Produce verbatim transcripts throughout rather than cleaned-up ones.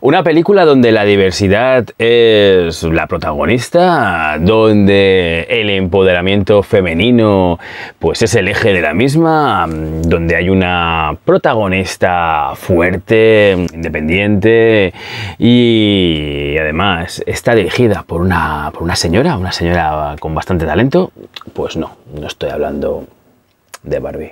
Una película donde la diversidad es la protagonista, donde el empoderamiento femenino pues es el eje de la misma, donde hay una protagonista fuerte, independiente y además está dirigida por una, por una señora, una señora con bastante talento. Pues no, no estoy hablando de Barbie.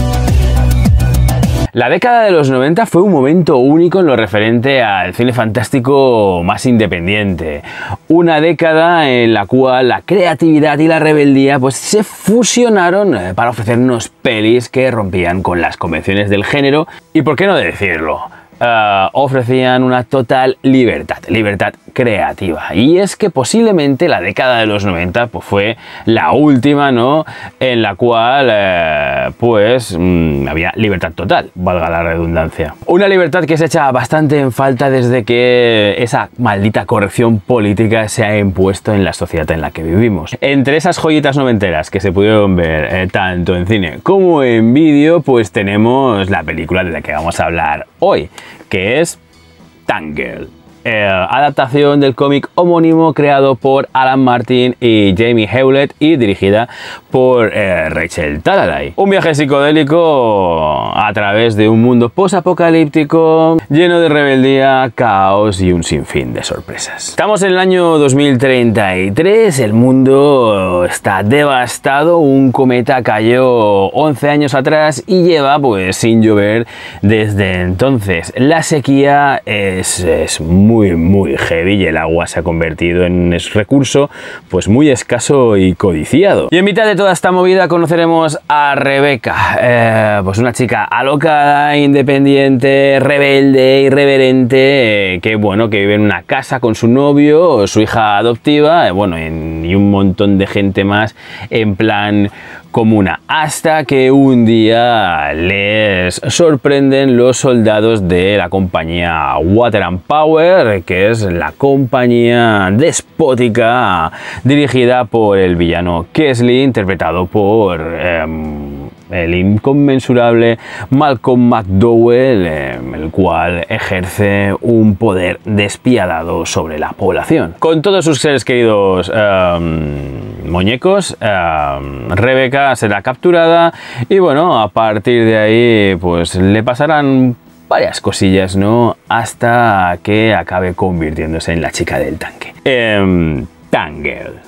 La década de los noventa fue un momento único en lo referente al cine fantástico más independiente. Una década en la cual la creatividad y la rebeldía pues, se fusionaron para ofrecernos pelis que rompían con las convenciones del género y, por qué no decirlo, Uh, ofrecían una total libertad, libertad creativa. Y es que posiblemente la década de los noventa pues, fue la última, ¿no?, en la cual uh, pues mmm, había libertad total, valga la redundancia. Una libertad que se echa bastante en falta desde que esa maldita corrección política se ha impuesto en la sociedad en la que vivimos. Entre esas joyitas noventeras que se pudieron ver eh, tanto en cine como en vídeo, pues tenemos la película de la que vamos a hablar hoy, que es Tangled, eh, adaptación del cómic homónimo creado por Alan Martin y Jamie Hewlett y dirigida por eh, Rachel Talalay. Un viaje psicodélico a través de un mundo posapocalíptico lleno de rebeldía, caos y un sinfín de sorpresas. Estamos en el año dos mil treinta y tres, el mundo está devastado, un cometa cayó once años atrás y lleva pues sin llover desde entonces. La sequía es, es muy muy heavy y el agua se ha convertido en un recurso pues muy escaso y codiciado. Y en mitad de toda esta movida conoceremos a Rebecca, eh, pues una chica alocada, independiente, rebelde, irreverente, eh, que bueno, que vive en una casa con su novio, su hija adoptiva, eh, bueno, en, y un montón de gente más en plan comuna, hasta que un día les sorprenden los soldados de la compañía Water and Power, que es la compañía despótica dirigida por el villano Kesley, interpretado por eh, el inconmensurable Malcolm McDowell, eh, el cual ejerce un poder despiadado sobre la población. Con todos sus seres queridos eh, muñecos, eh, Rebecca será capturada y bueno, a partir de ahí pues le pasarán varias cosillas, ¿no?, hasta que acabe convirtiéndose en la chica del tanque. Eh, Tangled.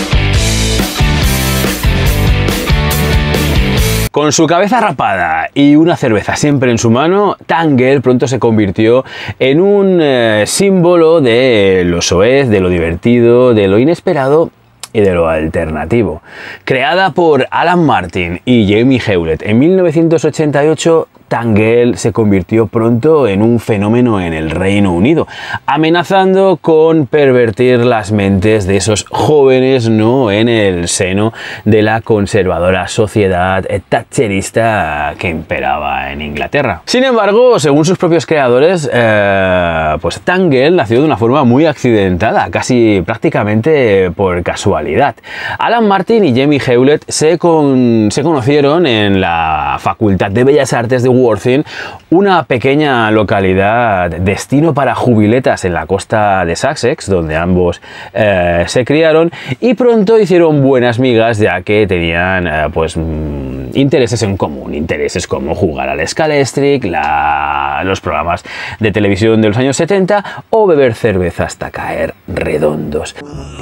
Con su cabeza rapada y una cerveza siempre en su mano, Tangled pronto se convirtió en un eh, símbolo de lo soez, de lo divertido, de lo inesperado y de lo alternativo. Creada por Alan Martin y Jamie Hewlett en mil novecientos ochenta y ocho, Tangled se convirtió pronto en un fenómeno en el Reino Unido, amenazando con pervertir las mentes de esos jóvenes, ¿no?, en el seno de la conservadora sociedad thatcherista que imperaba en Inglaterra. Sin embargo, según sus propios creadores, eh, pues Tangled nació de una forma muy accidentada, casi prácticamente por casualidad. Alan Martin y Jamie Hewlett se, con, se conocieron en la Facultad de Bellas Artes de Worthing, una pequeña localidad destino para jubiletas en la costa de Sussex, donde ambos eh, se criaron, y pronto hicieron buenas migas, ya que tenían eh, pues intereses en común, intereses como jugar al Scalestric, la, los programas de televisión de los años setenta o beber cerveza hasta caer redondos.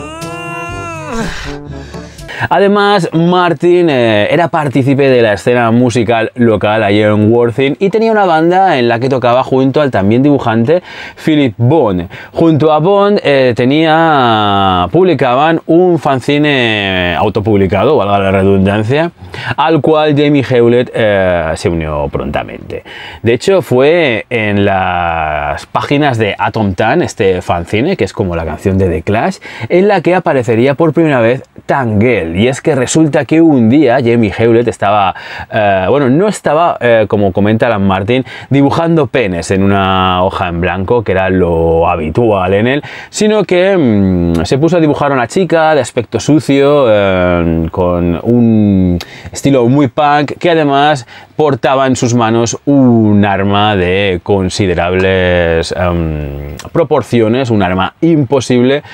Además, Martin eh, era partícipe de la escena musical local allí en Worthing y tenía una banda en la que tocaba junto al también dibujante Philip Bond. Junto a Bond eh, tenía, publicaban un fanzine autopublicado, valga la redundancia, al cual Jamie Hewlett eh, se unió prontamente. De hecho, fue en las páginas de Atom Tan, este fanzine, que es como la canción de The Clash, en la que aparecería por primera vez Tangled. Y es que resulta que un día Jamie Hewlett estaba, eh, bueno, no estaba, eh, como comenta Alan Martin, dibujando penes en una hoja en blanco, que era lo habitual en él, sino que mmm, se puso a dibujar a una chica de aspecto sucio, eh, con un estilo muy punk, que además portaba en sus manos un arma de considerables um, proporciones, un arma imposible,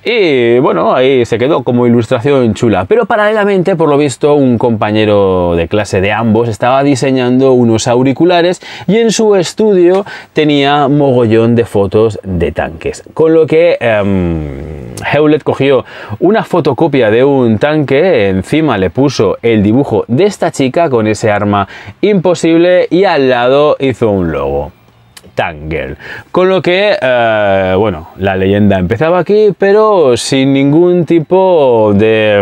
y bueno, ahí se quedó como ilustración chula. Pero paralelamente, por lo visto, un compañero de clase de ambos estaba diseñando unos auriculares y en su estudio tenía mogollón de fotos de tanques, con lo que um, Hewlett cogió una fotocopia de un tanque, encima le puso el dibujo de esta chica con ese arma imposible y al lado hizo un logo. Tank Girl. Con lo que, eh, bueno, la leyenda empezaba aquí, pero sin ningún tipo de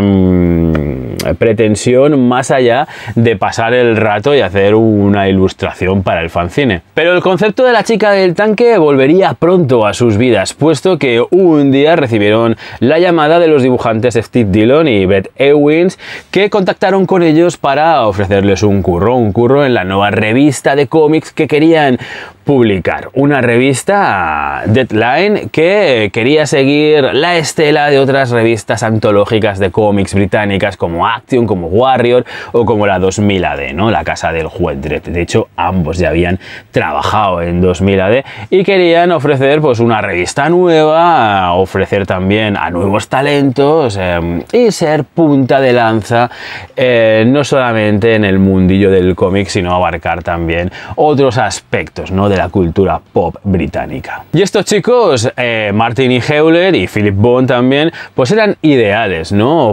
mmm, pretensión más allá de pasar el rato y hacer una ilustración para el fanzine. Pero el concepto de la chica del tanque volvería pronto a sus vidas, puesto que un día recibieron la llamada de los dibujantes Steve Dillon y Brett Ewins, que contactaron con ellos para ofrecerles un curro, un curro en la nueva revista de cómics que querían publicar, una revista Deadline que quería seguir la estela de otras revistas antológicas de cómics británicas como Action, como Warrior o como la dos mil A D, ¿no? La casa del juez Dredd. De hecho, ambos ya habían trabajado en dos mil A D y querían ofrecer pues una revista nueva, ofrecer también a nuevos talentos eh, y ser punta de lanza eh, no solamente en el mundillo del cómic, sino abarcar también otros aspectos, ¿no?, de la cultura pop británica. Y estos chicos, eh, Martin y Hewlett y Philip Bond también, pues eran ideales, ¿no?,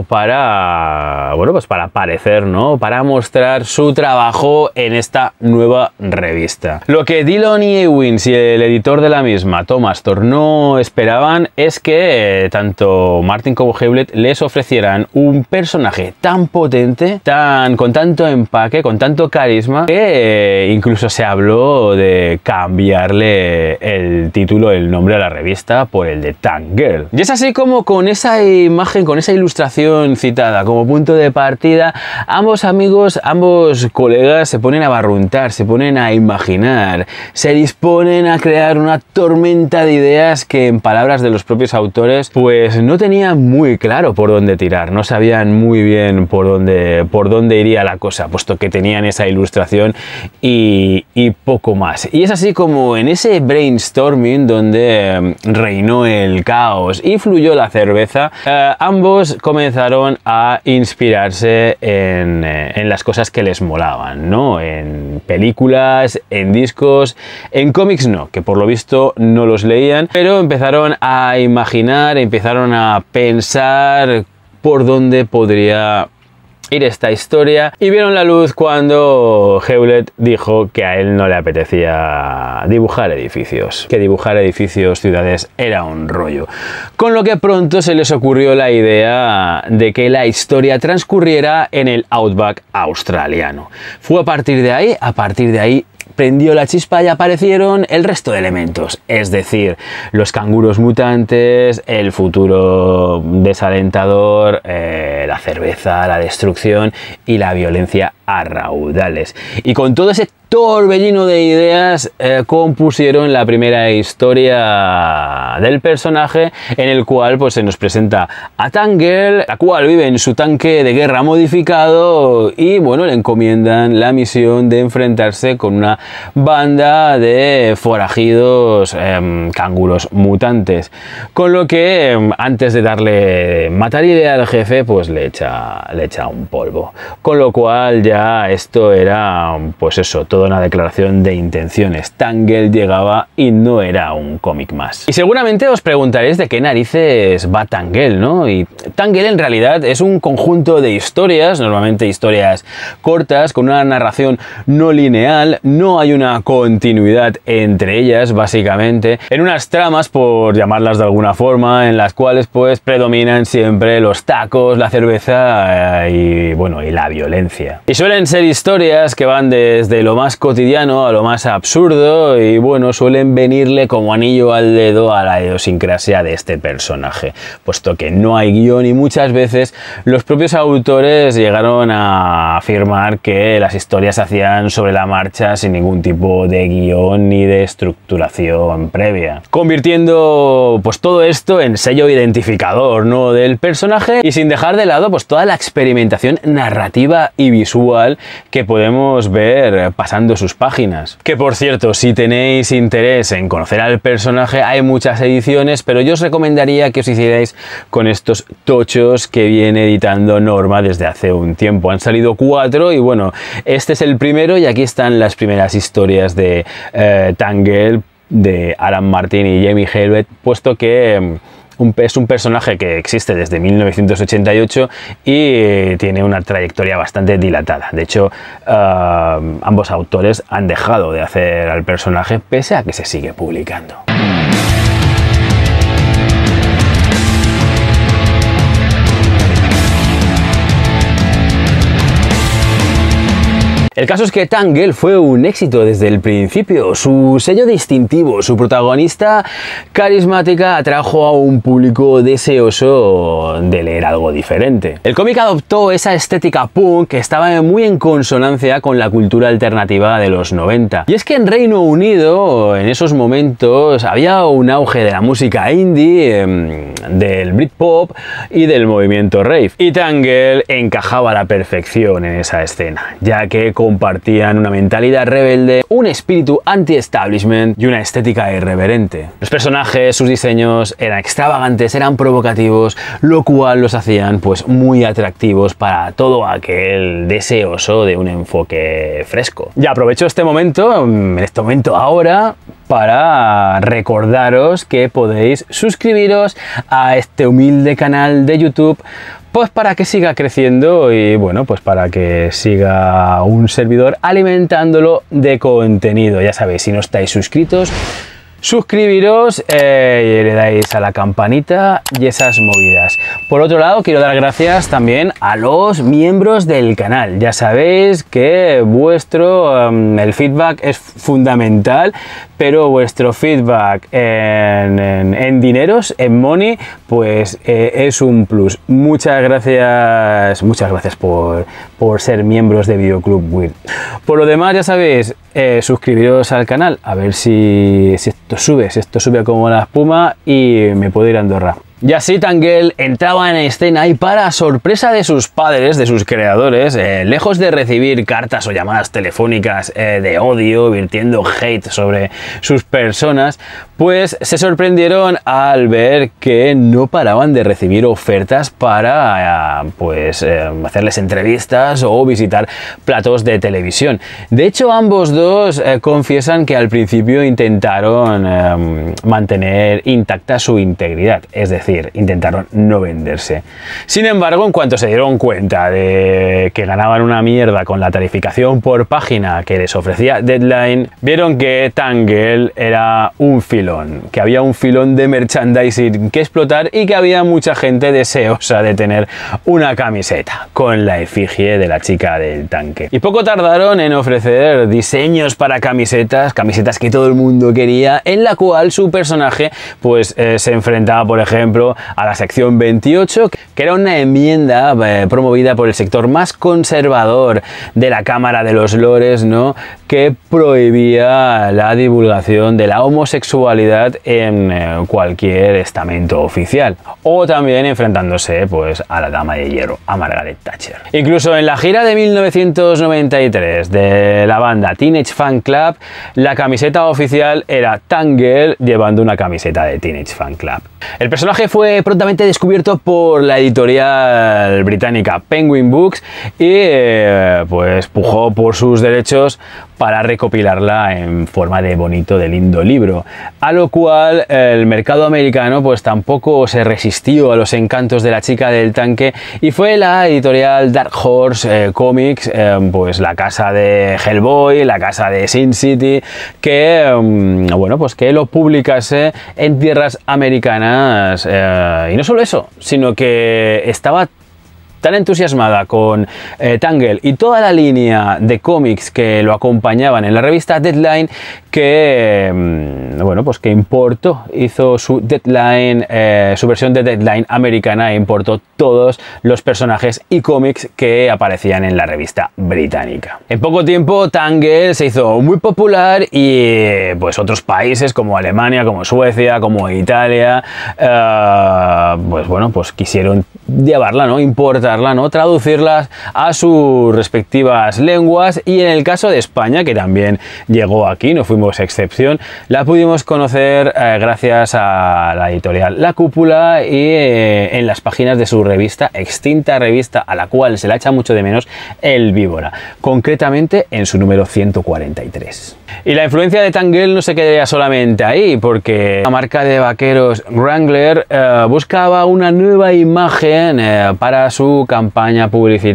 para, bueno, pues para aparecer, ¿no?, para mostrar su trabajo en esta nueva revista. Lo que Dillon y Ewins y el editor de la misma, Thomas Thor, no esperaban es que eh, tanto Martin como Hewlett les ofrecieran un personaje tan potente, tan, con tanto empaque, con tanto carisma, que eh, incluso se habló de cambiarle el título, el nombre a la revista por el de Tank Girl. Y es así como con esa imagen, con esa ilustración citada como punto de partida, ambos amigos, ambos colegas se ponen a barruntar, se ponen a imaginar, se disponen a crear una tormenta de ideas que, en palabras de los propios autores, pues no tenían muy claro por dónde tirar, no sabían muy bien por dónde, por dónde iría la cosa, puesto que tenían esa ilustración y, y poco más. Y es así como en ese brainstorming donde reinó el caos y fluyó la cerveza, eh, ambos comenzaron a inspirarse en, eh, en las cosas que les molaban, ¿no? En películas, en discos, en cómics no, que por lo visto no los leían, pero empezaron a imaginar, empezaron a pensar por dónde podría ir esta historia y vieron la luz cuando Hewlett dijo que a él no le apetecía dibujar edificios, que dibujar edificios, ciudades, era un rollo. Con lo que pronto se les ocurrió la idea de que la historia transcurriera en el Outback australiano. Fue a partir de ahí, a partir de ahí prendió la chispa y aparecieron el resto de elementos, es decir, los canguros mutantes, el futuro desalentador, eh, la cerveza, la destrucción y la violencia a raudales. Y con todo ese torbellino de ideas eh, compusieron la primera historia del personaje, en el cual pues se nos presenta a Tank Girl, la cual vive en su tanque de guerra modificado y bueno, le encomiendan la misión de enfrentarse con una banda de forajidos eh, canguros mutantes, con lo que eh, antes de darle matar idea al jefe pues le echa, le echa un polvo, con lo cual ya esto era pues eso, toda una declaración de intenciones. Tank Girl llegaba y no era un cómic más. Y seguramente os preguntaréis de qué narices va Tank Girl, ¿no? Y Tank Girl en realidad es un conjunto de historias, normalmente historias cortas, con una narración no lineal, no hay una continuidad entre ellas, básicamente, en unas tramas, por llamarlas de alguna forma, en las cuales pues predominan siempre los tacos, la cerveza eh, y bueno, y la violencia. Y suelen ser historias que van desde lo más más cotidiano, a lo más absurdo, y bueno, suelen venirle como anillo al dedo a la idiosincrasia de este personaje, puesto que no hay guión y muchas veces los propios autores llegaron a afirmar que las historias se hacían sobre la marcha sin ningún tipo de guión ni de estructuración previa, convirtiendo pues todo esto en sello identificador, ¿no?, del personaje, y sin dejar de lado pues toda la experimentación narrativa y visual que podemos ver pasando sus páginas. Que por cierto, si tenéis interés en conocer al personaje, hay muchas ediciones, pero yo os recomendaría que os hicierais con estos tochos que viene editando Norma desde hace un tiempo. Han salido cuatro y bueno, este es el primero y aquí están las primeras historias de eh, Tangle, de Alan Martin y Jamie Hewlett, puesto que eh, Un, es un personaje que existe desde mil novecientos ochenta y ocho y tiene una trayectoria bastante dilatada. De hecho, uh, ambos autores han dejado de hacer al personaje pese a que se sigue publicando. El caso es que Tangle fue un éxito desde el principio. Su sello distintivo, su protagonista carismática, atrajo a un público deseoso de leer algo diferente. El cómic adoptó esa estética punk que estaba muy en consonancia con la cultura alternativa de los noventa. Y es que en Reino Unido, en esos momentos, había un auge de la música indie, del Britpop y del movimiento rave. Y Tangle encajaba a la perfección en esa escena, ya que compartían una mentalidad rebelde, un espíritu anti-establishment y una estética irreverente. Los personajes, sus diseños eran extravagantes, eran provocativos, lo cual los hacían pues muy atractivos para todo aquel deseoso de un enfoque fresco. Y aprovecho este momento, en este momento ahora, para recordaros que podéis suscribiros a este humilde canal de YouTube, pues para que siga creciendo y bueno, pues para que siga un servidor alimentándolo de contenido. Ya sabéis, si no estáis suscritos, suscribiros eh, y le dais a la campanita y esas movidas. Por otro lado, quiero dar gracias también a los miembros del canal. Ya sabéis que vuestro um, el feedback es fundamental, pero vuestro feedback en, en, en dineros, en money, pues eh, es un plus. Muchas gracias, muchas gracias por, por ser miembros de Videoclub Weird. Por lo demás, ya sabéis, eh, suscribiros al canal, a ver si, si esto sube, si esto sube como la espuma y me puedo ir a Andorra. Y así Tangle entraba en escena y para sorpresa de sus padres, de sus creadores, eh, lejos de recibir cartas o llamadas telefónicas eh, de odio, virtiendo hate sobre sus personas, pues se sorprendieron al ver que no paraban de recibir ofertas para eh, pues, eh, hacerles entrevistas o visitar platos de televisión. De hecho, ambos dos eh, confiesan que al principio intentaron eh, mantener intacta su integridad, es decir, intentaron no venderse. Sin embargo, en cuanto se dieron cuenta de que ganaban una mierda con la tarificación por página que les ofrecía Deadline, vieron que Tangle era un filón, que había un filón de merchandising que explotar y que había mucha gente deseosa de tener una camiseta con la efigie de la chica del tanque. Y poco tardaron en ofrecer diseños para camisetas, camisetas que todo el mundo quería, en la cual su personaje pues eh, se enfrentaba, por ejemplo, a la sección veintiocho, que era una enmienda eh, promovida por el sector más conservador de la Cámara de los Lores, ¿no?, que prohibía la divulgación de la homosexualidad en eh, cualquier estamento oficial, o también enfrentándose pues a la Dama de Hierro, a Margaret Thatcher. Incluso en la gira de mil novecientos noventa y tres de la banda Teenage Fan Club, la camiseta oficial era Tangle llevando una camiseta de Teenage Fan Club. El personaje fue prontamente descubierto por la editorial británica Penguin Books y eh, pues pujó por sus derechos para recopilarla en forma de bonito, de lindo libro, a lo cual el mercado americano pues tampoco se resistió a los encantos de la chica del tanque y fue la editorial Dark Horse eh, Comics, eh, pues la casa de Hellboy, la casa de Sin City, que eh, bueno, pues que lo publicase en tierras americanas, eh, y no solo eso, sino que estaba tan entusiasmada con eh, Tangle y toda la línea de cómics que lo acompañaban en la revista Deadline que, eh, bueno, pues que importó, hizo su Deadline, eh, su versión de Deadline americana e importó todos los personajes y cómics que aparecían en la revista británica. En poco tiempo Tangle se hizo muy popular y pues otros países como Alemania, como Suecia, como Italia, eh, pues bueno, pues quisieron llevarla, ¿no? Importarla, ¿no? Traducirlas a sus respectivas lenguas, y en el caso de España, que también llegó aquí, no fuimos excepción, la pudimos conocer eh, gracias a la editorial La Cúpula y eh, en las páginas de su revista, extinta revista a la cual se la echa mucho de menos, El Víbora, concretamente en su número ciento cuarenta y tres. Y la influencia de Tangle no se quedaría solamente ahí, porque la marca de vaqueros Wrangler eh, buscaba una nueva imagen eh, para su campaña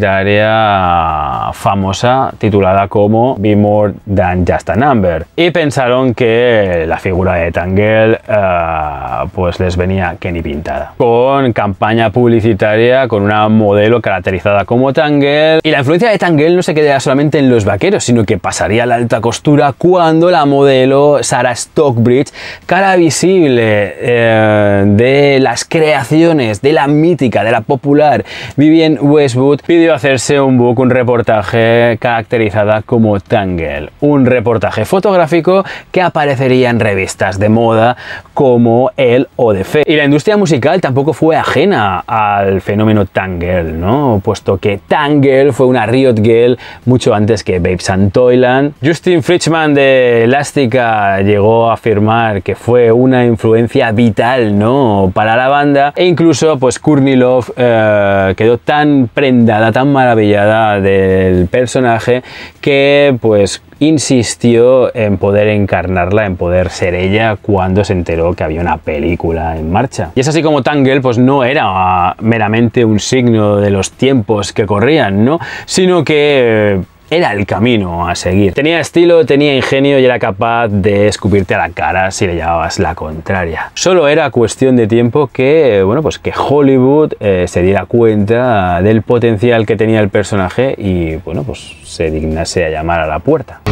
publicitaria famosa titulada como Be More Than Just a Number, y pensaron que la figura de Tangle eh, pues les venía que ni pintada, con campaña publicitaria con una modelo caracterizada como Tangle. Y la influencia de Tangle no se quedaría solamente en los vaqueros, sino que pasaría a la alta costura cuando la modelo Sarah Stockbridge, cara visible eh, de las creaciones de la mítica, de la popular Vivienne Westwood, pidió hacerse un book, un reportaje caracterizada como Tangle, un reportaje fotográfico que aparecería en revistas de moda como Elle o The Face. Y la industria musical tampoco fue ajena al fenómeno Tangle, ¿no? Puesto que Tangle fue una Riot Girl mucho antes que Babes and Toyland. Justin Fridgman de Elástica llegó a afirmar que fue una influencia vital, ¿no?, para la banda, e incluso pues Courtney Love eh, quedó tan prendada, tan maravillada del personaje que pues insistió en poder encarnarla, en poder ser ella, cuando se enteró que había una película en marcha. Y es así como Tangle pues no era meramente un signo de los tiempos que corrían, ¿no?, sino que era el camino a seguir. Tenía estilo, tenía ingenio y era capaz de escupirte a la cara si le llevabas la contraria. Solo era cuestión de tiempo que, bueno, pues que Hollywood eh, se diera cuenta del potencial que tenía el personaje y, bueno, pues se dignase a llamar a la puerta.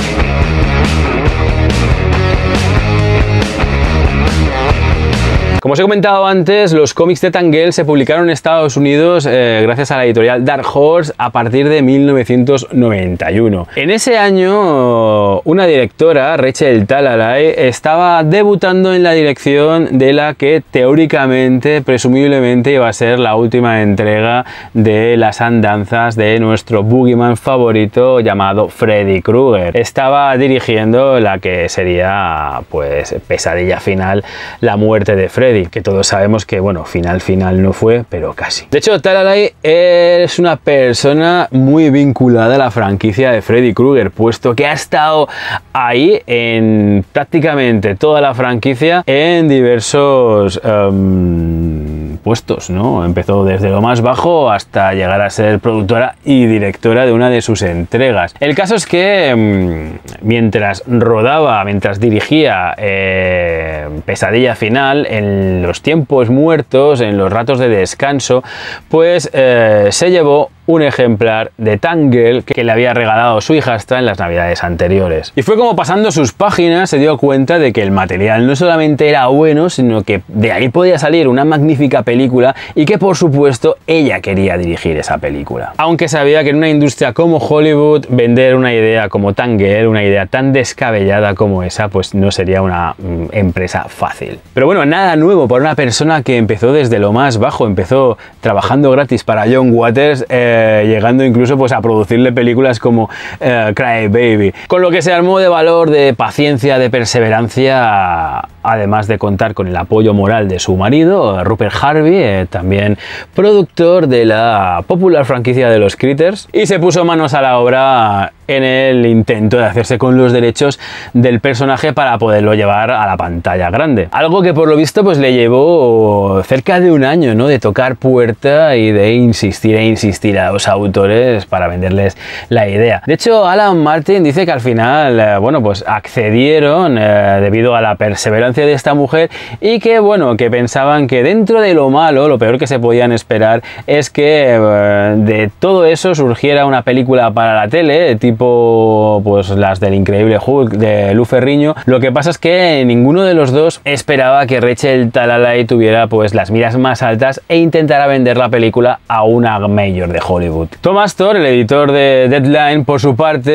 Como os he comentado antes, los cómics de Tangle se publicaron en Estados Unidos eh, gracias a la editorial Dark Horse a partir de mil novecientos noventa y uno. En ese año, una directora, Rachel Talalay, estaba debutando en la dirección de la que teóricamente, presumiblemente, iba a ser la última entrega de las andanzas de nuestro boogeyman favorito llamado Freddy Krueger. Estaba dirigiendo la que sería, pues, pesadilla final, la muerte de Freddy, que todos sabemos que, bueno, final final no fue, pero casi. De hecho, Talalay es una persona muy vinculada a la franquicia de Freddy Krueger, puesto que ha estado ahí en prácticamente toda la franquicia en diversos um, puestos, ¿no? Empezó desde lo más bajo hasta llegar a ser productora y directora de una de sus entregas. El caso es que um, mientras rodaba, mientras dirigía eh, Pesadilla Final, en los tiempos muertos, en los ratos de descanso, pues eh, se llevó un ejemplar de Tangle que le había regalado su hijastra en las navidades anteriores. Y fue como pasando sus páginas se dio cuenta de que el material no solamente era bueno, sino que de ahí podía salir una magnífica película y que por supuesto ella quería dirigir esa película. Aunque sabía que en una industria como Hollywood vender una idea como Tangle, una idea tan descabellada como esa, pues no sería una mm, empresa fácil. Pero bueno, nada nuevo para una persona que empezó desde lo más bajo, empezó trabajando gratis para John Waters, eh, llegando incluso pues a producirle películas como eh, Cry Baby, con lo que se armó de valor, de paciencia, de perseverancia, además de contar con el apoyo moral de su marido, Rupert Harvey, eh, también productor de la popular franquicia de los Critters, y se puso manos a la obra en el intento de hacerse con los derechos del personaje para poderlo llevar a la pantalla grande. Algo que por lo visto pues le llevó cerca de un año, ¿no? De tocar puerta y de insistir e insistir a los autores para venderles la idea. De hecho, Alan Martin dice que al final, eh, bueno, pues accedieron eh, debido a la perseverancia de esta mujer y que, bueno, que pensaban que dentro de lo malo, lo peor que se podían esperar es que eh, de todo eso surgiera una película para la tele, tipo pues las del Increíble Hulk de Lou Ferrigno. Lo que pasa es que ninguno de los dos esperaba que Rachel Talalay tuviera pues las miras más altas e intentara vender la película a una mayor de Hollywood. Thomas Thor, el editor de Deadline, por su parte,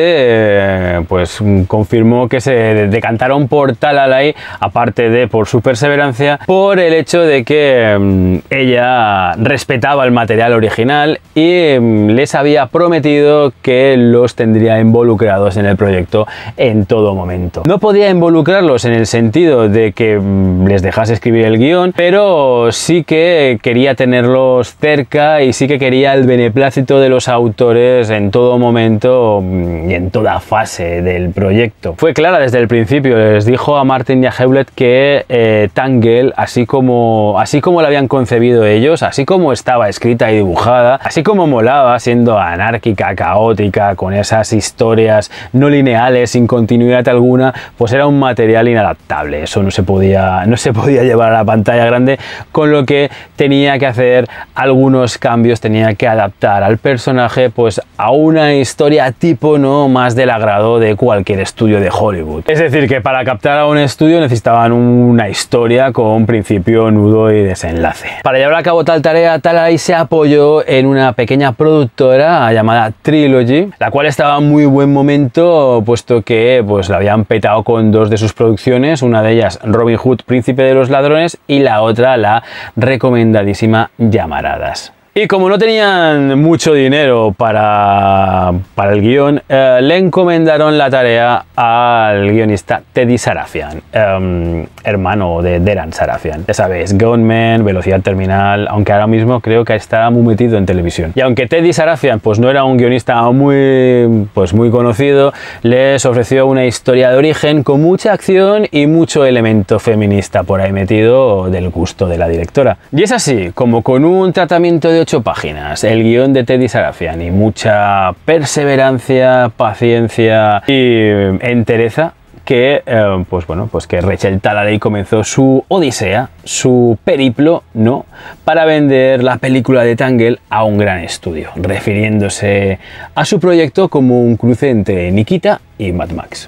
eh, pues confirmó que se decantaron por Talalay, aparte de por su perseverancia, por el hecho de que um, ella respetaba el material original y um, les había prometido que los tendría involucrados en el proyecto en todo momento. No podía involucrarlos en el sentido de que um, les dejase escribir el guión, pero sí que quería tenerlos cerca y sí que quería el beneplácito de los autores en todo momento um, y en toda fase del proyecto. Fue clara desde el principio, les dijo a Martin y a Hewlett que eh, Tangle, así como, así como la habían concebido ellos, así como estaba escrita y dibujada, así como molaba siendo anárquica, caótica, con esas historias no lineales, sin continuidad alguna, pues era un material inadaptable. Eso no se podía, no se podía llevar a la pantalla grande, con lo que tenía que hacer algunos cambios, tenía que adaptar al personaje pues a una historia tipo, no más del agrado de cualquier estudio de Hollywood. Es decir, que para captar a un estudio necesitaban una historia con principio, nudo y desenlace. Para llevar a cabo tal tarea, Talalay se apoyó en una pequeña productora llamada Trilogy, la cual estaba en muy buen momento, puesto que pues la habían petado con dos de sus producciones, una de ellas Robin Hood, Príncipe de los Ladrones, y la otra la recomendadísima Llamaradas. Y como no tenían mucho dinero para, para el guión, eh, le encomendaron la tarea al guionista Teddy Sarafian, eh, hermano de Deran Sarafian. Ya sabéis, Gunman, Velocidad Terminal, aunque ahora mismo creo que está muy metido en televisión. Y aunque Teddy Sarafian pues no era un guionista muy, pues muy conocido, les ofreció una historia de origen con mucha acción y mucho elemento feminista por ahí metido del gusto de la directora. Y es así, como con un tratamiento de ocho páginas, el guión de Teddy Sarafian y mucha perseverancia, paciencia y entereza, que eh, pues bueno, pues que Rachel Talalay comenzó su odisea, su periplo, ¿no?, para vender la película de Tangle a un gran estudio, refiriéndose a su proyecto como un cruce entre Nikita y Mad Max.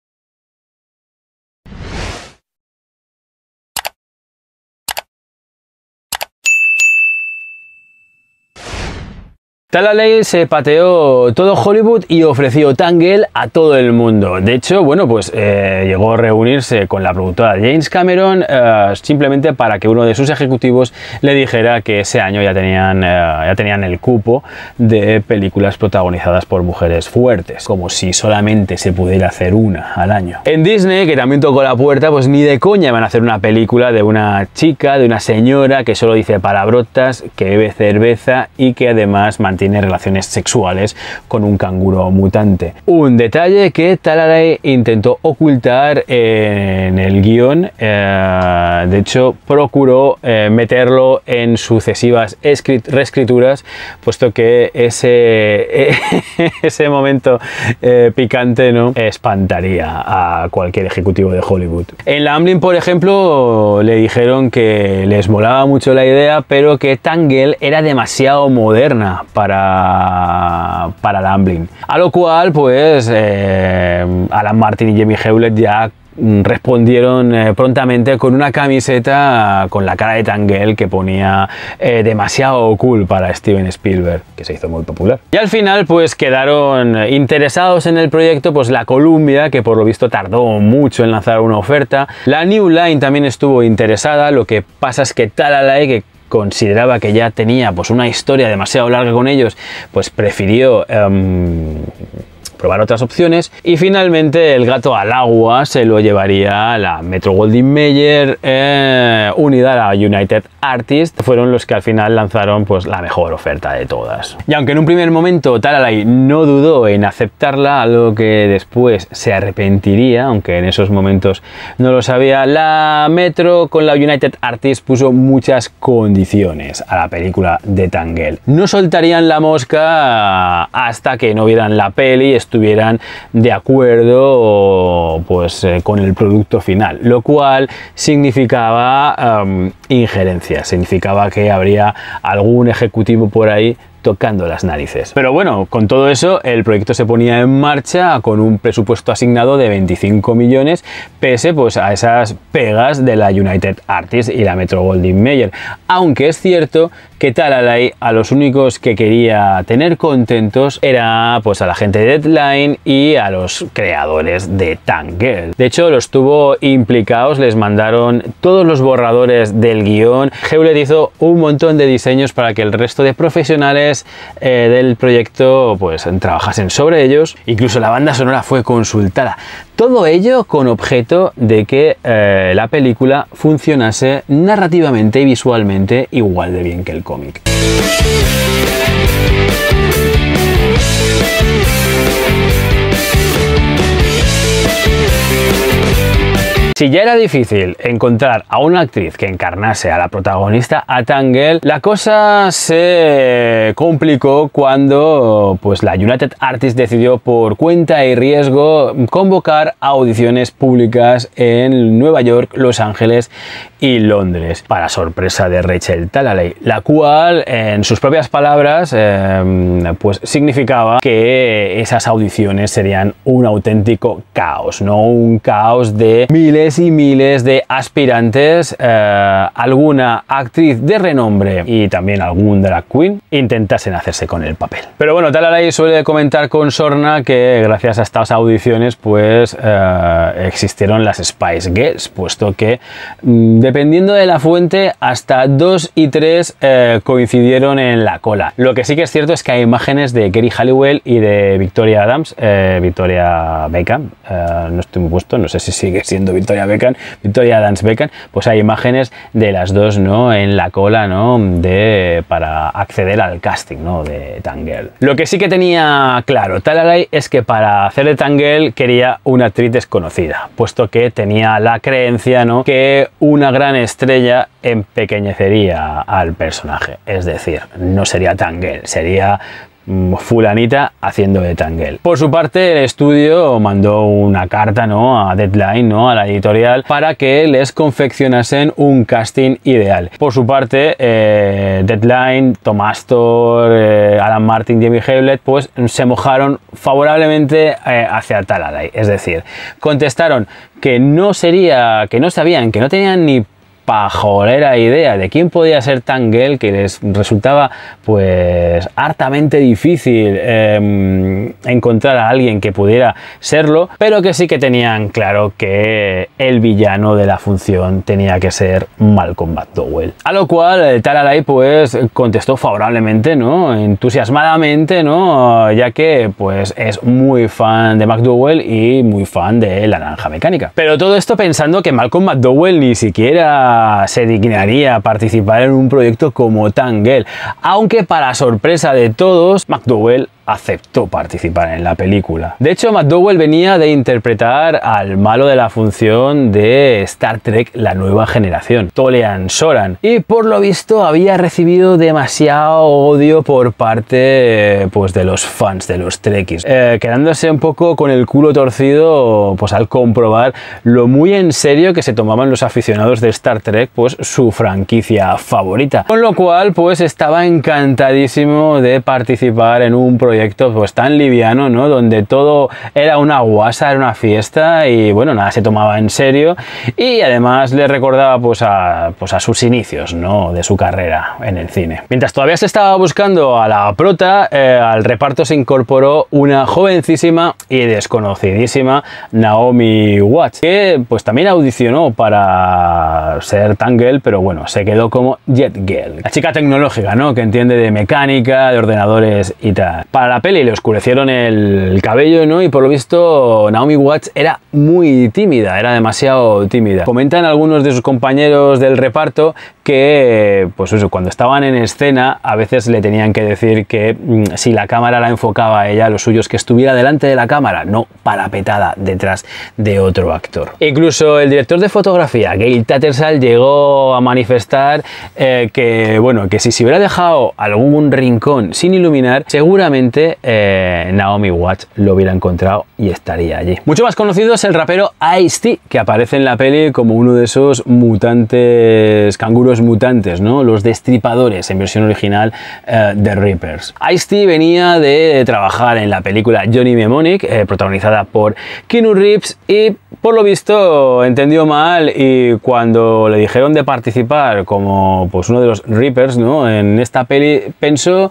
Talalay se pateó todo Hollywood y ofreció Tangle a todo el mundo. De hecho, bueno, pues eh, llegó a reunirse con la productora James Cameron eh, simplemente para que uno de sus ejecutivos le dijera que ese año ya tenían, eh, ya tenían el cupo de películas protagonizadas por mujeres fuertes, como si solamente se pudiera hacer una al año. En Disney, que también tocó la puerta, pues ni de coña van a hacer una película de una chica, de una señora que solo dice palabrotas, que bebe cerveza y que además mantiene tiene relaciones sexuales con un canguro mutante. Un detalle que Talalay intentó ocultar en el guión, eh, de hecho procuró eh, meterlo en sucesivas reescrituras, puesto que ese, ese momento eh, picante, ¿no?, espantaría a cualquier ejecutivo de Hollywood. En la Amblin, por ejemplo, le dijeron que les molaba mucho la idea, pero que Tangle era demasiado moderna para Para, para la Amblin. A lo cual, pues, eh, Alan Martin y Jamie Hewlett ya respondieron eh, prontamente con una camiseta con la cara de Tangle que ponía eh, demasiado cool para Steven Spielberg, que se hizo muy popular. Y al final pues quedaron interesados en el proyecto pues la Columbia, que por lo visto tardó mucho en lanzar una oferta. La New Line también estuvo interesada, lo que pasa es que Talalay, que consideraba que ya tenía pues una historia demasiado larga con ellos, pues prefirió um, probar otras opciones y finalmente el gato al agua se lo llevaría la Metro-Goldwyn-Mayer eh, unida a la United Artists. Fueron los que al final lanzaron pues la mejor oferta de todas. Y aunque en un primer momento Talalay no dudó en aceptarla, algo que después se arrepentiría, aunque en esos momentos no lo sabía, la Metro con la United Artists puso muchas condiciones a la película de Tangle. No soltarían la mosca hasta que no vieran la peli y estuvieran de acuerdo pues eh, con el producto final, lo cual significaba um, injerencia, significaba que habría algún ejecutivo por ahí tocando las narices. Pero bueno, con todo eso el proyecto se ponía en marcha con un presupuesto asignado de veinticinco millones, pese pues a esas pegas de la United Artists y la Metro-Goldwyn-Mayer, aunque es cierto que Talalay a los únicos que quería tener contentos era pues a la gente de Deadline y a los creadores de Tangle. De hecho los tuvo implicados, les mandaron todos los borradores del guión. Hewlett hizo un montón de diseños para que el resto de profesionales Eh, del proyecto pues trabajasen sobre ellos, incluso la banda sonora fue consultada, todo ello con objeto de que eh, la película funcionase narrativamente y visualmente igual de bien que el cómic. Si ya era difícil encontrar a una actriz que encarnase a la protagonista, a Tangle, la cosa se complicó cuando pues, la United Artists decidió por cuenta y riesgo convocar audiciones públicas en Nueva York, Los Ángeles y Londres, para sorpresa de Rachel Talalay, la cual en sus propias palabras eh, pues significaba que esas audiciones serían un auténtico caos, no un caos de miles y miles de aspirantes, eh, alguna actriz de renombre y también algún drag queen intentasen hacerse con el papel. Pero bueno, Talalay suele comentar con sorna que gracias a estas audiciones pues eh, existieron las Spice Girls, puesto que mm, dependiendo de la fuente hasta dos y tres eh, coincidieron en la cola. Lo que sí que es cierto es que hay imágenes de Geri Halliwell y de Victoria Adams, eh, Victoria Beckham, eh, no estoy muy puesto, no sé si sigue siendo Victoria Beckham, Victoria Adams Beckham, pues hay imágenes de las dos, ¿no?, en la cola, ¿no?, de, para acceder al casting, ¿no?, de Tangle. Lo que sí que tenía claro Talalay es que para hacer de Tangle quería una actriz desconocida, puesto que tenía la creencia, ¿no?, que una gran estrella empequeñecería al personaje, es decir, no sería Tangle, sería fulanita haciendo de Tangle. Por su parte, el estudio mandó una carta, ¿no?, a Deadline, ¿no?, a la editorial, para que les confeccionasen un casting ideal. Por su parte, eh, Deadline, Tom Astor, eh, Alan Martin, Jamie Hewlett, pues se mojaron favorablemente eh, hacia Talalay, es decir, contestaron que no sería, que no sabían, que no tenían ni pajolera idea de quién podía ser Tangle, que les resultaba pues hartamente difícil eh, encontrar a alguien que pudiera serlo, pero que sí que tenían claro que el villano de la función tenía que ser Malcolm McDowell. A lo cual Talalay pues contestó favorablemente, ¿no?, entusiasmadamente, ¿no?, ya que pues es muy fan de McDowell y muy fan de La Naranja Mecánica. Pero todo esto pensando que Malcolm McDowell ni siquiera se dignaría a participar en un proyecto como Tangle, aunque para sorpresa de todos, McDowell aceptó participar en la película. De hecho, McDowell venía de interpretar al malo de la función de Star Trek La Nueva Generación, Tolean Soran, y por lo visto había recibido demasiado odio por parte pues, de los fans de los Trekkies, eh, quedándose un poco con el culo torcido pues, al comprobar lo muy en serio que se tomaban los aficionados de Star Trek pues, su franquicia favorita, con lo cual pues estaba encantadísimo de participar en un proyecto proyecto pues tan liviano, ¿no?, donde todo era una guasa, era una fiesta y bueno, nada se tomaba en serio, y además le recordaba pues a, pues a sus inicios, ¿no?, de su carrera en el cine. Mientras todavía se estaba buscando a la prota, eh, al reparto se incorporó una jovencísima y desconocidísima Naomi Watts, que pues también audicionó para ser Tangle, pero bueno, se quedó como Jet Girl, la chica tecnológica, ¿no?, que entiende de mecánica, de ordenadores y tal. Para para la peli le oscurecieron el cabello, ¿no? Y por lo visto Naomi Watts era muy tímida, era demasiado tímida. Comentan algunos de sus compañeros del reparto que, pues eso, cuando estaban en escena a veces le tenían que decir que mmm, si la cámara la enfocaba a ella, lo suyo es que estuviera delante de la cámara, no parapetada detrás de otro actor. Incluso el director de fotografía, Gail Tattersall, llegó a manifestar eh, que, bueno, que si se hubiera dejado algún rincón sin iluminar, seguramente eh, Naomi Watts lo hubiera encontrado y estaría allí. Mucho más conocido es el rapero Ice-T, que aparece en la peli como uno de esos mutantes, canguros mutantes, ¿no? Los destripadores en versión original uh, de Reapers. Ice-T venía de trabajar en la película Johnny Mnemonic, eh, protagonizada por Keanu Reeves, y por lo visto entendió mal y cuando le dijeron de participar como pues uno de los Reapers, ¿no? En esta peli pensó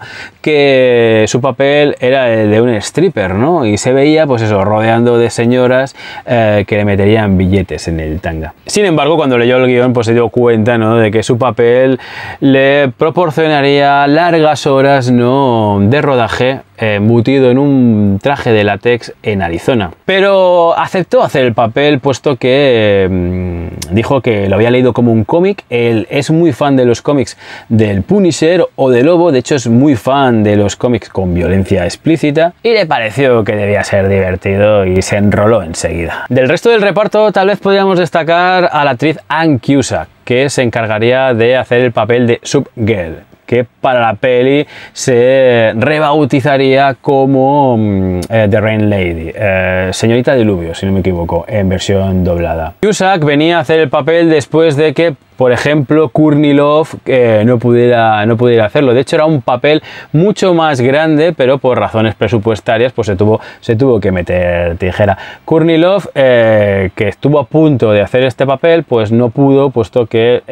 que su papel era el de un stripper, ¿no? Y se veía pues eso, rodeando de señoras eh, que le meterían billetes en el tanga. Sin embargo, cuando leyó el guión pues se dio cuenta, ¿no? De que su papel le proporcionaría largas horas, ¿no? de rodaje eh, embutido en un traje de látex en Arizona. Pero aceptó hacer el papel puesto que eh, dijo que lo había leído como un cómic. Él es muy fan de los cómics del Punisher o de Lobo, de hecho es muy fan de los cómics con violencia explícita y le pareció que debía ser divertido y se enroló enseguida. Del resto del reparto tal vez podríamos destacar a la actriz Ann Cusack, que se encargaría de hacer el papel de Supergirl, que para la peli se rebautizaría como eh, The Rain Lady, eh, señorita Diluvio, si no me equivoco, en versión doblada. Cusack venía a hacer el papel después de que, por ejemplo, Courtney Love eh, no, pudiera, no pudiera hacerlo. De hecho, era un papel mucho más grande, pero por razones presupuestarias pues se tuvo, se tuvo que meter tijera. Courtney Love, eh, que estuvo a punto de hacer este papel, pues no pudo, puesto que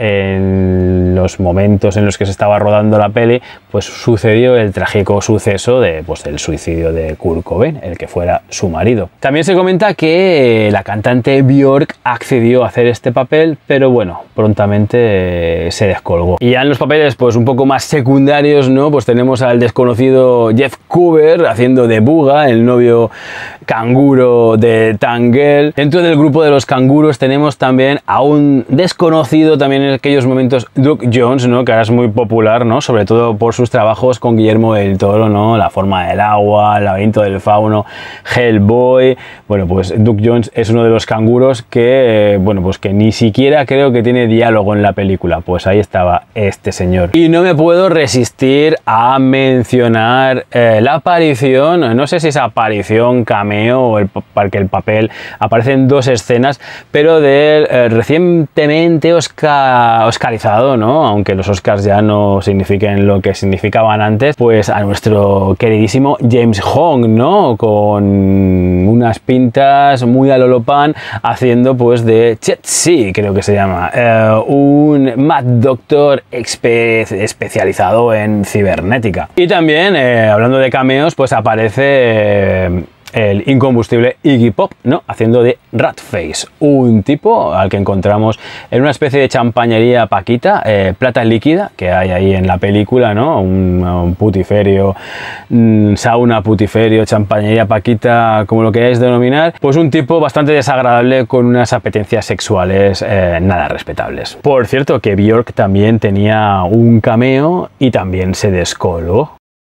en los momentos en los que se estaba rodando la peli, pues sucedió el trágico suceso de, pues, del suicidio de Kurt Cobain, el que fuera su marido. También se comenta que la cantante Björk accedió a hacer este papel, pero bueno, prontamente se descolgó. Y ya en los papeles pues un poco más secundarios, ¿no? Pues tenemos al desconocido Jeff Cooper haciendo de Booga, el novio canguro de Tangirl. Dentro del grupo de los canguros tenemos también a un desconocido también en aquellos momentos, Doug Jones, ¿no? Que ahora es muy popular, ¿no? Sobre todo por sus trabajos con Guillermo del Toro, ¿no? La forma del agua, el laberinto del fauno, Hellboy. Bueno, pues Doug Jones es uno de los canguros que, bueno, pues que ni siquiera creo que tiene diálogo en la película. Pues ahí estaba este señor. Y no me puedo resistir a mencionar eh, la aparición, no sé si es aparición, cameo o el, porque el papel aparece en dos escenas, pero del eh, recientemente Oscar, oscarizado, ¿no? Aunque los Oscars ya no signifiquen lo que significaban antes, pues a nuestro queridísimo James Hong, ¿no? Con unas pintas muy a Lolo Pan, haciendo pues de Chet Sí, creo que se llama, eh, un Mad Doctor espe especializado en cibernética. Y también, eh, hablando de cameos, pues aparece eh, el incombustible Iggy Pop, ¿no? Haciendo de Ratface, un tipo al que encontramos en una especie de champañería paquita, eh, plata líquida, que hay ahí en la película, ¿no? Un, un putiferio, un sauna, putiferio, champañería paquita, como lo queráis denominar. Pues un tipo bastante desagradable con unas apetencias sexuales eh, nada respetables. Por cierto, que Björk también tenía un cameo y también se descolgó.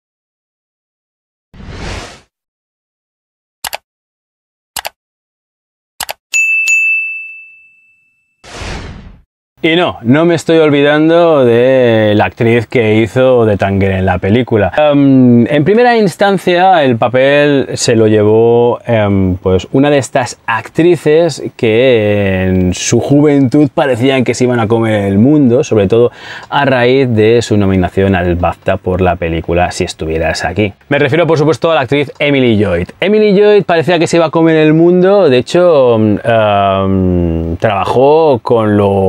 Y no, no me estoy olvidando de la actriz que hizo de Tangirl en la película. Um, en primera instancia, el papel se lo llevó um, pues una de estas actrices que en su juventud parecían que se iban a comer el mundo, sobre todo a raíz de su nominación al BAFTA por la película Si estuvieras aquí. Me refiero, por supuesto, a la actriz Emily Lloyd. Emily Lloyd parecía que se iba a comer el mundo, de hecho, um, trabajó con lo más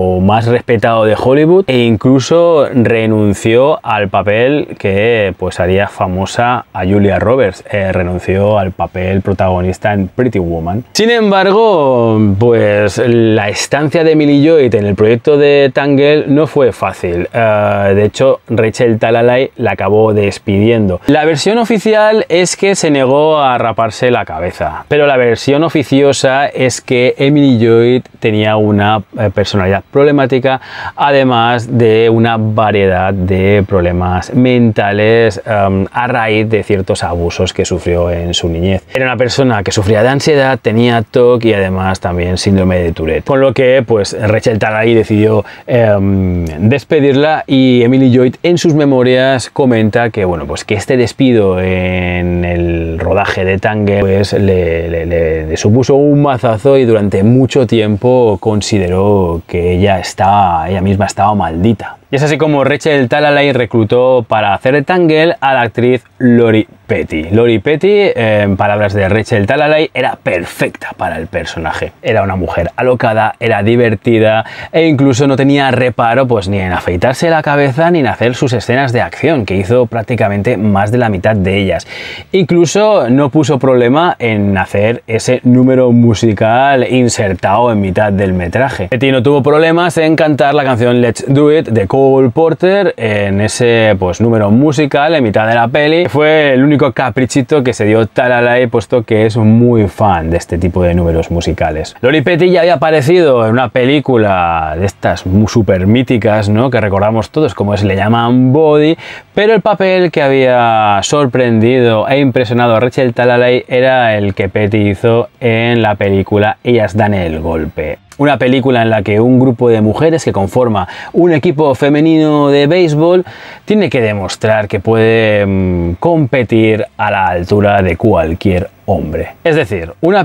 más respetado de Hollywood e incluso renunció al papel que pues haría famosa a Julia Roberts, eh, renunció al papel protagonista en Pretty Woman. Sin embargo, pues la estancia de Emily Lloyd en el proyecto de Tangle no fue fácil. Uh, de hecho, Rachel Talalay la acabó despidiendo. La versión oficial es que se negó a raparse la cabeza, pero la versión oficiosa es que Emily Lloyd tenía una eh, personalidad problemática, además de una variedad de problemas mentales um, a raíz de ciertos abusos que sufrió en su niñez. Era una persona que sufría de ansiedad, tenía T O C y además también síndrome de Tourette, con lo que pues Rachel Talalay decidió eh, despedirla, y Emily Lloyd en sus memorias comenta que bueno, pues que este despido en el rodaje de Tangle pues le, le, le, le supuso un mazazo, y durante mucho tiempo consideró que ella estaba, ella misma estaba maldita. Y es así como Rachel Talalay reclutó para hacer Tangle a la actriz Lori Petty. Lori Petty, eh, en palabras de Rachel Talalay, era perfecta para el personaje. Era una mujer alocada, era divertida e incluso no tenía reparo pues ni en afeitarse la cabeza ni en hacer sus escenas de acción, que hizo prácticamente más de la mitad de ellas. Incluso no puso problema en hacer ese número musical insertado en mitad del metraje. Petty no tuvo problemas en cantar la canción Let's Do It de Cole Porter en ese pues número musical en mitad de la peli. Fue el único caprichito que se dio Talalay, puesto que es muy fan de este tipo de números musicales. Lori Petty ya había aparecido en una película de estas súper míticas, ¿no?, que recordamos todos, como es Le llaman Body, pero el papel que había sorprendido e impresionado a Rachel Talalay era el que Petty hizo en la película Ellas dan el golpe. Una película en la que un grupo de mujeres que conforma un equipo femenino de béisbol tiene que demostrar que puede mmm, competir a la altura de cualquier hombre. Es decir, una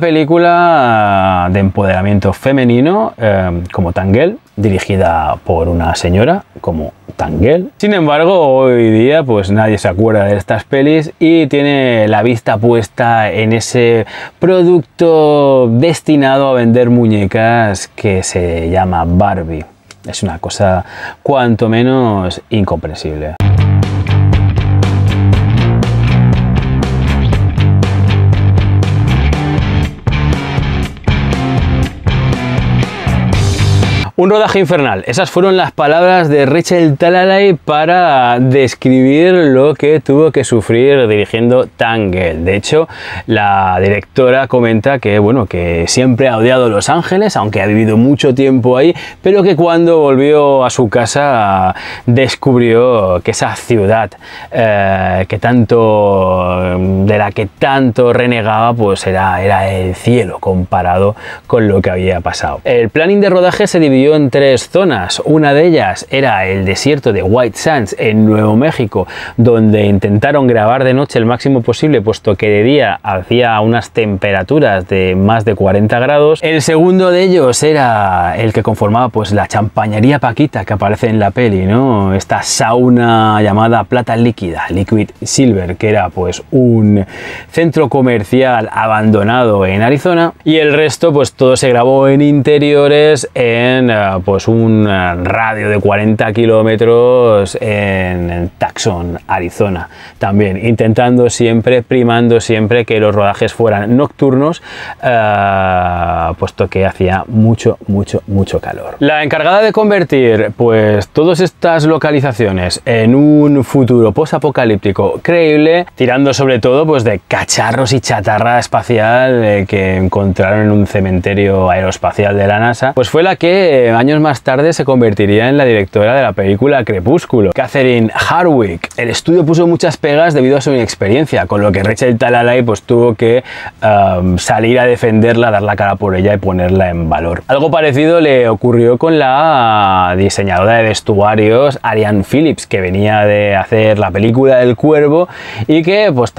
película de empoderamiento femenino eh, como Tangle, dirigida por una señora como Tangle. Sin embargo, hoy día pues nadie se acuerda de estas pelis y tiene la vista puesta en ese producto destinado a vender muñecas que se llama Barbie. Es una cosa cuanto menos incomprensible. Un rodaje infernal. Esas fueron las palabras de Rachel Talalay para describir lo que tuvo que sufrir dirigiendo Tangle. De hecho, la directora comenta que, bueno, que siempre ha odiado Los Ángeles, aunque ha vivido mucho tiempo ahí, pero que cuando volvió a su casa descubrió que esa ciudad eh, que tanto, de la que tanto renegaba, pues era, era el cielo comparado con lo que había pasado. El planning de rodaje se dividió en tres zonas. Una de ellas era el desierto de White Sands en Nuevo México, donde intentaron grabar de noche el máximo posible, puesto que de día hacía unas temperaturas de más de cuarenta grados. El segundo de ellos era el que conformaba pues la champañería Paquita que aparece en la peli, ¿no? Esta sauna llamada Plata Líquida, Liquid Silver, que era pues un centro comercial abandonado en Arizona, y el resto pues todo se grabó en interiores en pues un radio de cuarenta kilómetros en, en Tucson, Arizona, también intentando siempre, primando siempre que los rodajes fueran nocturnos, uh, puesto que hacía mucho, mucho, mucho calor. La encargada de convertir pues todas estas localizaciones en un futuro post-apocalíptico creíble, tirando sobre todo pues de cacharros y chatarra espacial eh, que encontraron en un cementerio aeroespacial de la NASA, pues fue la que años más tarde se convertiría en la directora de la película Crepúsculo, Catherine Hardwicke. El estudio puso muchas pegas debido a su inexperiencia, con lo que Rachel Talalay pues tuvo que um, salir a defenderla, dar la cara por ella y ponerla en valor. Algo parecido le ocurrió con la diseñadora de vestuarios Arianne Phillips, que venía de hacer la película del Cuervo y que pues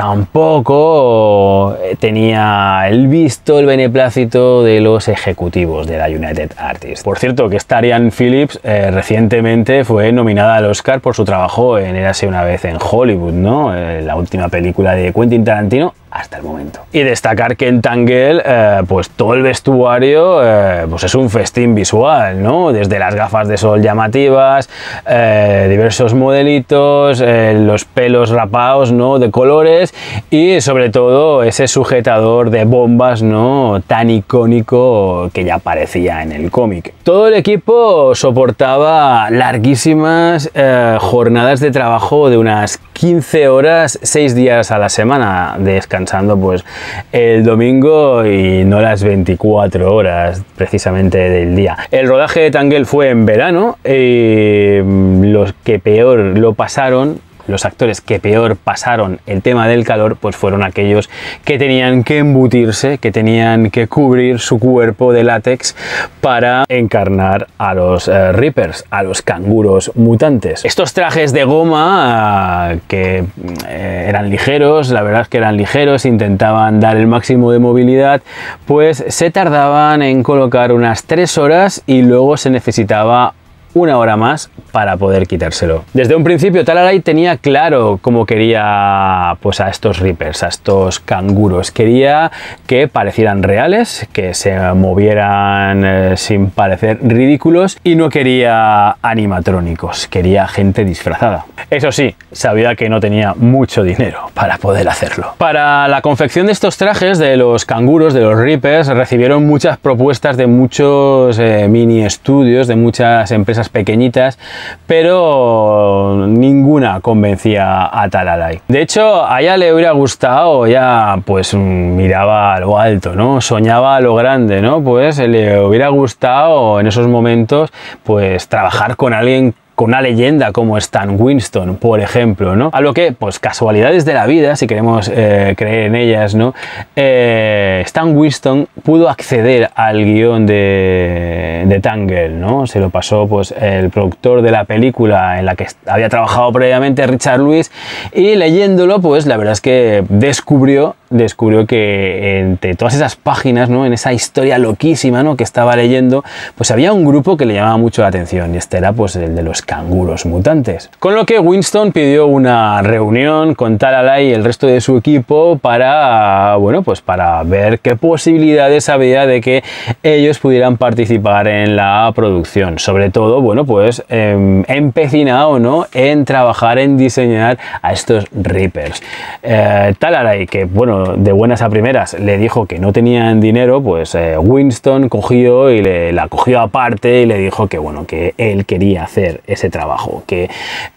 tampoco tenía el visto, el beneplácito de los ejecutivos de la United Artists. Por cierto, que esta Arianne Phillips eh, recientemente fue nominada al Oscar por su trabajo en Érase una vez en Hollywood, ¿no? Eh, la última película de Quentin Tarantino, hasta el momento. Y destacar que en Tangle, eh, pues todo el vestuario eh, pues es un festín visual, ¿no? Desde las gafas de sol llamativas, eh, diversos modelitos, eh, los pelos rapados, ¿no? De colores y sobre todo ese sujetador de bombas, ¿no? Tan icónico que ya aparecía en el cómic. Todo el equipo soportaba larguísimas eh, jornadas de trabajo de unas quince horas, seis días a la semana, descansando pues el domingo y no las veinticuatro horas precisamente del día. El rodaje de Tangle fue en verano y los que peor lo pasaron, los actores que peor pasaron el tema del calor, pues fueron aquellos que tenían que embutirse, que tenían que cubrir su cuerpo de látex para encarnar a los eh, Reapers, a los canguros mutantes. Estos trajes de goma eh, que eh, eran ligeros, la verdad es que eran ligeros, intentaban dar el máximo de movilidad, pues se tardaban en colocar unas tres horas y luego se necesitaba una hora más para poder quitárselo. Desde un principio Talalay tenía claro cómo quería pues a estos Reapers, a estos canguros. Quería que parecieran reales, que se movieran eh, sin parecer ridículos y no quería animatrónicos, quería gente disfrazada. Eso sí, sabía que no tenía mucho dinero para poder hacerlo. Para la confección de estos trajes de los canguros, de los Reapers, recibieron muchas propuestas de muchos eh, mini estudios, de muchas empresas pequeñitas, pero ninguna convencía a Talalay. De hecho, a ella le hubiera gustado, ya pues miraba a lo alto, ¿no? Soñaba a lo grande, ¿no? Pues le hubiera gustado en esos momentos pues trabajar con alguien, con una leyenda como Stan Winston, por ejemplo, ¿no? A lo que, pues casualidades de la vida, si queremos eh, creer en ellas, ¿no? Eh, Stan Winston pudo acceder al guión de, de Tangle, ¿no? Se lo pasó, pues, el productor de la película en la que había trabajado previamente, Richard Lewis, y leyéndolo, pues, la verdad es que descubrió descubrió que entre todas esas páginas, ¿no? En esa historia loquísima, ¿no? Que estaba leyendo, pues había un grupo que le llamaba mucho la atención y este era pues el de los canguros mutantes. Con lo que Winston pidió una reunión con Talalay y el resto de su equipo para, bueno, pues para ver qué posibilidades había de que ellos pudieran participar en la producción. Sobre todo, bueno, pues eh, empecinado, ¿no? En trabajar, en diseñar a estos Reapers. Eh, Talalay, que bueno, de buenas a primeras le dijo que no tenían dinero, pues eh, Winston cogió y le, la cogió aparte y le dijo que bueno, que él quería hacer ese trabajo, que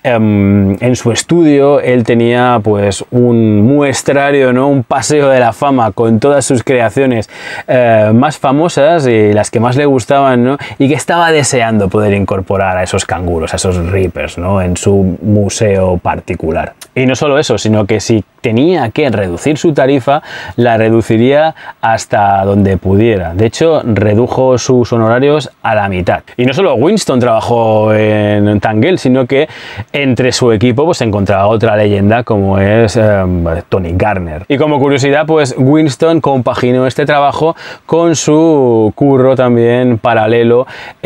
um, en su estudio él tenía pues un muestrario, ¿no? Un paseo de la fama con todas sus creaciones eh, más famosas y las que más le gustaban, ¿no? Y que estaba deseando poder incorporar a esos canguros, a esos Reapers, ¿no? En su museo particular. Y no solo eso, sino que si tenía que reducir su tarifa, la reduciría hasta donde pudiera. De hecho, redujo sus honorarios a la mitad. Y no solo Winston trabajó en Tangle, sino que entre su equipo pues, se encontraba otra leyenda como es eh, Tony Garner. Y como curiosidad, pues Winston compaginó este trabajo con su curro también paralelo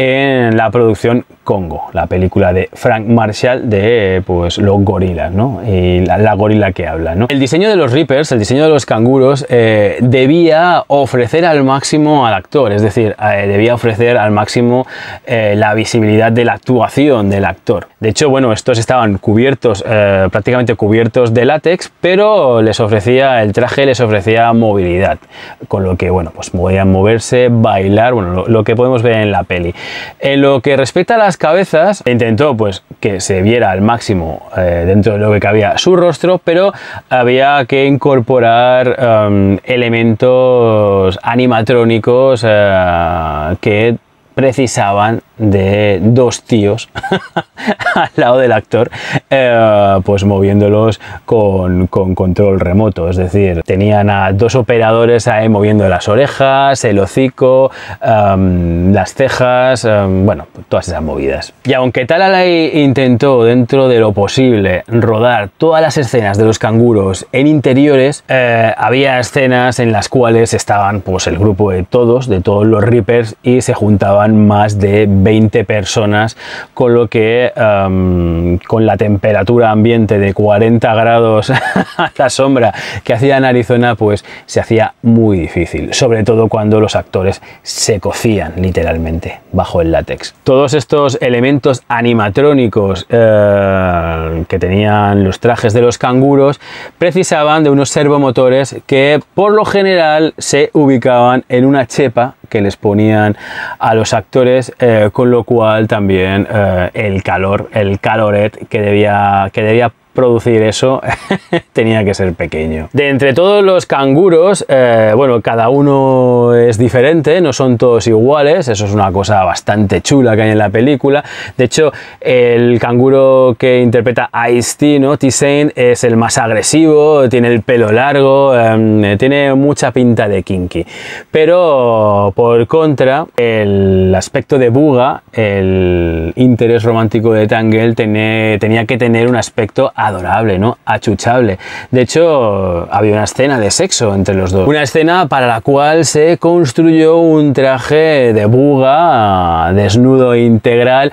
en la producción Congo, la película de Frank Marshall de pues, los gorilas, ¿no? Y la, la gorila que habla, ¿no? El diseño de los Reapers, el diseño de los canguros, eh, debía ofrecer al máximo al actor, es decir, eh, debía ofrecer al máximo eh, la visibilidad de la actuación del actor. De hecho, bueno, estos estaban cubiertos, eh, prácticamente cubiertos de látex, pero les ofrecía, el traje les ofrecía movilidad, con lo que, bueno, pues podían moverse, bailar, bueno, lo, lo que podemos ver en la peli. En lo que respecta a las cabezas, intentó, pues, que se viera al máximo eh, dentro de lo que cabía su rostro, pero había que incorporar um, elementos animatrónicos uh, que precisaban de dos tíos al lado del actor, eh, pues moviéndolos con, con control remoto, es decir, tenían a dos operadores ahí moviendo las orejas, el hocico, um, las cejas, um, bueno, todas esas movidas. Y aunque Talalay intentó dentro de lo posible rodar todas las escenas de los canguros en interiores, eh, había escenas en las cuales estaban pues el grupo de todos, de todos los Reapers, y se juntaban más de veinte personas, con lo que um, eh, con la temperatura ambiente de cuarenta grados a la sombra que hacía en Arizona, pues se hacía muy difícil, sobre todo cuando los actores se cocían literalmente bajo el látex. Todos estos elementos animatrónicos eh, que tenían los trajes de los canguros precisaban de unos servomotores que por lo general se ubicaban en una chepa que les ponían a los actores, eh, con lo cual también eh, el calor, el caloret que debía, que debía producir eso tenía que ser pequeño. De entre todos los canguros, eh, bueno, cada uno es diferente, no son todos iguales, eso es una cosa bastante chula que hay en la película. De hecho, el canguro que interpreta a Ice-T, ¿no? T-Saint, es el más agresivo, tiene el pelo largo, eh, tiene mucha pinta de kinky. Pero por contra, el aspecto de Booga, el interés romántico de Tangle, tenía, tenía que tener un aspecto adorable, ¿no? Achuchable. De hecho, había una escena de sexo entre los dos. Una escena para la cual se construyó un traje de Booga desnudo integral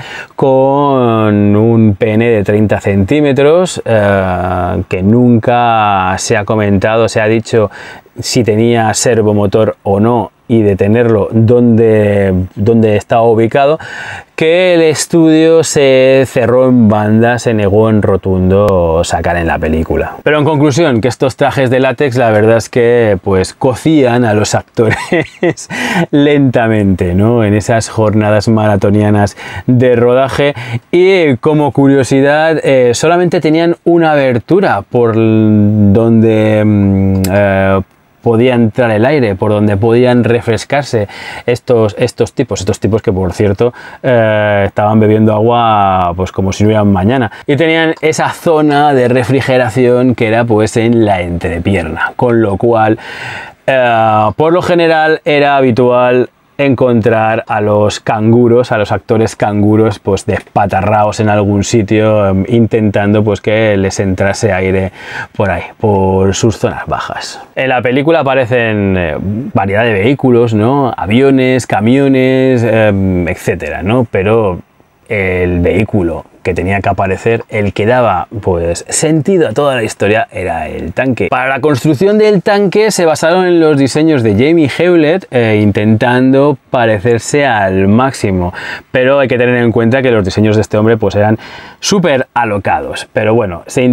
con un pene de treinta centímetros, eh, que nunca se ha comentado, se ha dicho si tenía servomotor o no, y de tenerlo donde, donde estaba ubicado, que el estudio se cerró en banda, se negó en rotundo sacar en la película. Pero en conclusión, que estos trajes de látex la verdad es que pues cocían a los actores lentamente, ¿no? En esas jornadas maratonianas de rodaje, y como curiosidad eh, solamente tenían una abertura por donde eh, podía entrar el aire, por donde podían refrescarse estos, estos tipos, estos tipos que por cierto eh, estaban bebiendo agua pues como si no hubieran mañana, y tenían esa zona de refrigeración que era pues en la entrepierna, con lo cual eh, por lo general era habitual encontrar a los canguros, a los actores canguros, pues despatarraos en algún sitio, eh, intentando pues que les entrase aire por ahí, por sus zonas bajas. En la película aparecen eh, variedad de vehículos, ¿no? Aviones, camiones, eh, etcétera, ¿no? Pero el vehículo que tenía que aparecer, el que daba pues sentido a toda la historia, era el tanque. Para la construcción del tanque se basaron en los diseños de Jamie Hewlett, eh, intentando parecerse al máximo, pero hay que tener en cuenta que los diseños de este hombre pues eran súper alocados, pero bueno, se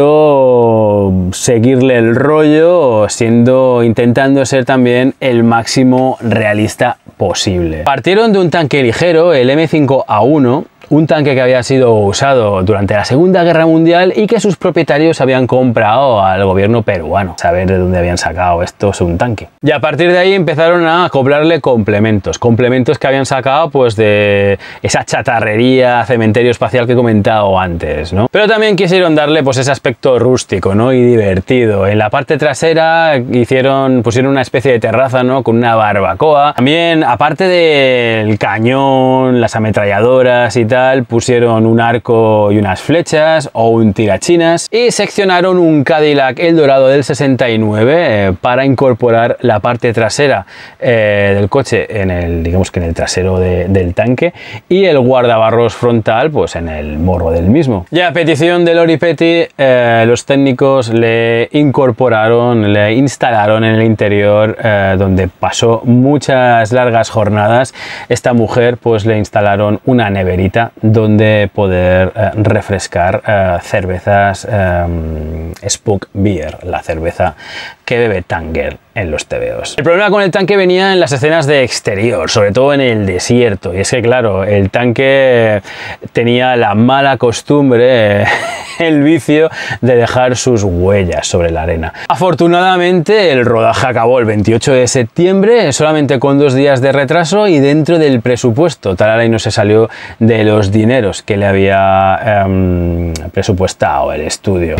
intentó seguirle el rollo, siendo intentando ser también el máximo realista posible. Partieron de un tanque ligero, el M cinco A uno, un tanque que había sido usado durante la Segunda Guerra Mundial y que sus propietarios habían comprado al gobierno peruano. Saber de dónde habían sacado estos un tanque. Y a partir de ahí empezaron a acoplarle complementos. Complementos que habían sacado pues de esa chatarrería, cementerio espacial que he comentado antes, ¿no? Pero también quisieron darle pues ese aspecto rústico, ¿no? Y divertido. En la parte trasera hicieron, pusieron una especie de terraza, ¿no? Con una barbacoa. También, aparte del cañón, las ametralladoras y tal, pusieron un arco y unas flechas o un tirachinas, y seccionaron un Cadillac Eldorado del sesenta y nueve eh, para incorporar la parte trasera eh, del coche en el, digamos que en el trasero de, del tanque, y el guardabarros frontal pues en el morro del mismo. Y a petición de Lori Petty, eh, los técnicos le incorporaron, le instalaron en el interior, eh, donde pasó muchas largas jornadas, esta mujer pues le instalaron una neverita donde poder eh, refrescar eh, cervezas eh, Spook Beer, la cerveza que bebe Tangle en los tebeos. El problema con el tanque venía en las escenas de exterior, sobre todo en el desierto, y es que claro, el tanque tenía la mala costumbre, el vicio de dejar sus huellas sobre la arena. Afortunadamente el rodaje acabó el veintiocho de septiembre, solamente con dos días de retraso y dentro del presupuesto. Tal y no se salió de los dineros que le había um, presupuestado el estudio.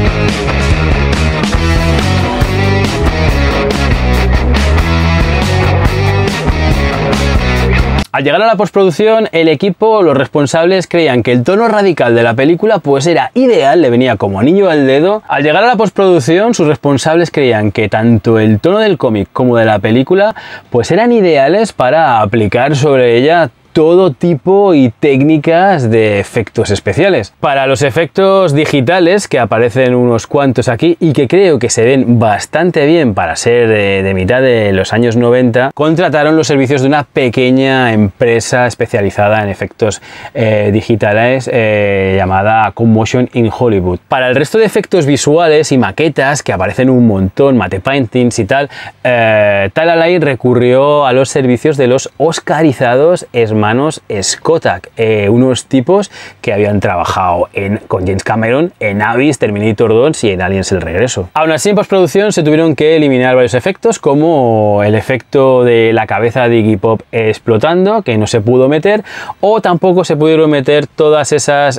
Al llegar a la postproducción, el equipo, los responsables, creían que el tono radical de la película pues era ideal, le venía como anillo al dedo. Al llegar a la postproducción, sus responsables creían que tanto el tono del cómic como de la película pues eran ideales para aplicar sobre ella todo tipo y técnicas de efectos especiales. Para los efectos digitales, que aparecen unos cuantos aquí y que creo que se ven bastante bien para ser de, de mitad de los años noventa, contrataron los servicios de una pequeña empresa especializada en efectos eh, digitales eh, llamada Commotion in Hollywood. Para el resto de efectos visuales y maquetas, que aparecen un montón, matte paintings y tal, eh, Talalay recurrió a los servicios de los oscarizados hermanos Skotak, eh, unos tipos que habían trabajado en, con James Cameron en Abyss, Terminator dos y en Aliens el regreso. Aún así, en postproducción se tuvieron que eliminar varios efectos, como el efecto de la cabeza de Iggy Pop explotando, que no se pudo meter, o tampoco se pudieron meter todas esas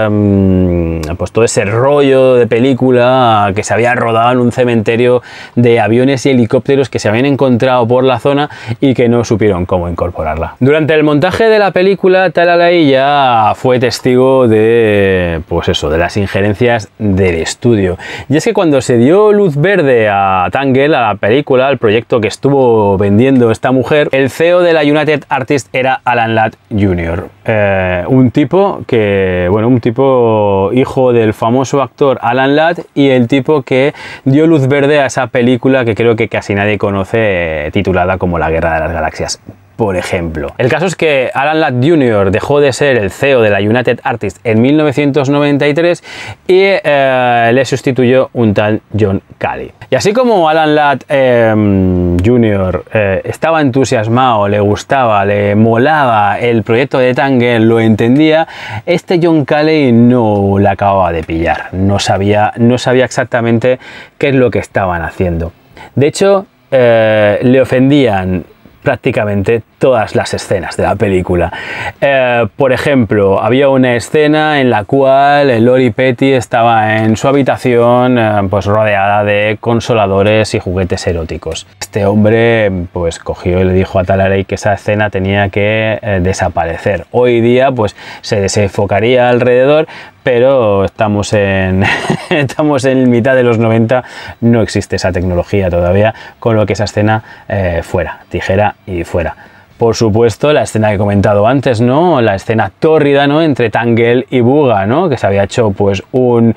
eh, pues todo ese rollo de película que se había rodado en un cementerio de aviones y helicópteros que se habían encontrado por la zona y que no supieron cómo incorporarla. Durante el montaje de la película, Talalay ya fue testigo de, pues eso, de las injerencias del estudio. Y es que cuando se dio luz verde a Tangle, a la película, al proyecto que estuvo vendiendo esta mujer, el C E O de la United Artists era Alan Ladd junior Eh, un tipo que, bueno, un tipo hijo del famoso actor Alan Ladd y el tipo que dio luz verde a esa película que creo que casi nadie conoce, eh, titulada como La Guerra de las Galaxias, por ejemplo. El caso es que Alan Ladd junior dejó de ser el C E O de la United Artists en mil novecientos noventa y tres y eh, le sustituyó un tal John Calley. Y así como Alan Ladd eh, junior eh, estaba entusiasmado, le gustaba, le molaba el proyecto de Tangle, lo entendía, este John Calley no le acababa de pillar, no sabía, no sabía exactamente qué es lo que estaban haciendo. De hecho, eh, le ofendían prácticamente todas las escenas de la película. Eh, por ejemplo, había una escena en la cual Lori Petty estaba en su habitación eh, pues rodeada de consoladores y juguetes eróticos. Este hombre pues cogió y le dijo a Talalay que esa escena tenía que eh, desaparecer. Hoy día pues se desenfocaría alrededor, pero estamos en, estamos en mitad de los noventa, no existe esa tecnología todavía, con lo que esa escena eh, fuera, tijera y fuera. Por supuesto, la escena que he comentado antes, ¿no? La escena tórrida, ¿no? Entre Tangle y Booga, ¿no? Que se había hecho pues un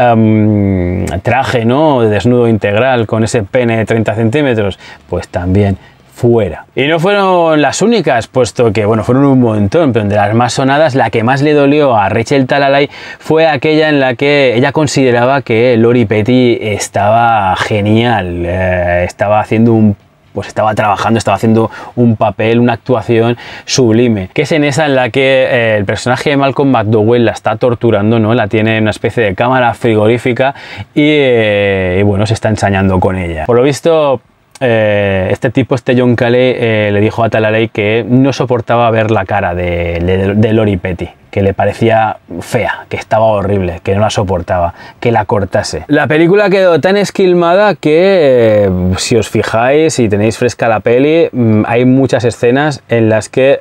um, traje, ¿no? De desnudo integral con ese pene de treinta centímetros, pues también fuera. Y no fueron las únicas, puesto que, bueno, fueron un montón, pero de las más sonadas, la que más le dolió a Rachel Talalay fue aquella en la que ella consideraba que Lori Petty estaba genial, eh, estaba haciendo un pues estaba trabajando, estaba haciendo un papel, una actuación sublime, que es en esa en la que eh, el personaje de Malcolm McDowell la está torturando, ¿no? La tiene en una especie de cámara frigorífica y, eh, y bueno, se está ensañando con ella. Por lo visto, Eh, este tipo, este John Calley, eh, le dijo a Talalay que no soportaba ver la cara de, de, de Lori Petty, que le parecía fea, que estaba horrible, que no la soportaba, que la cortase. La película quedó tan esquilmada que, eh, si os fijáis y tenéis fresca la peli, hay muchas escenas en las que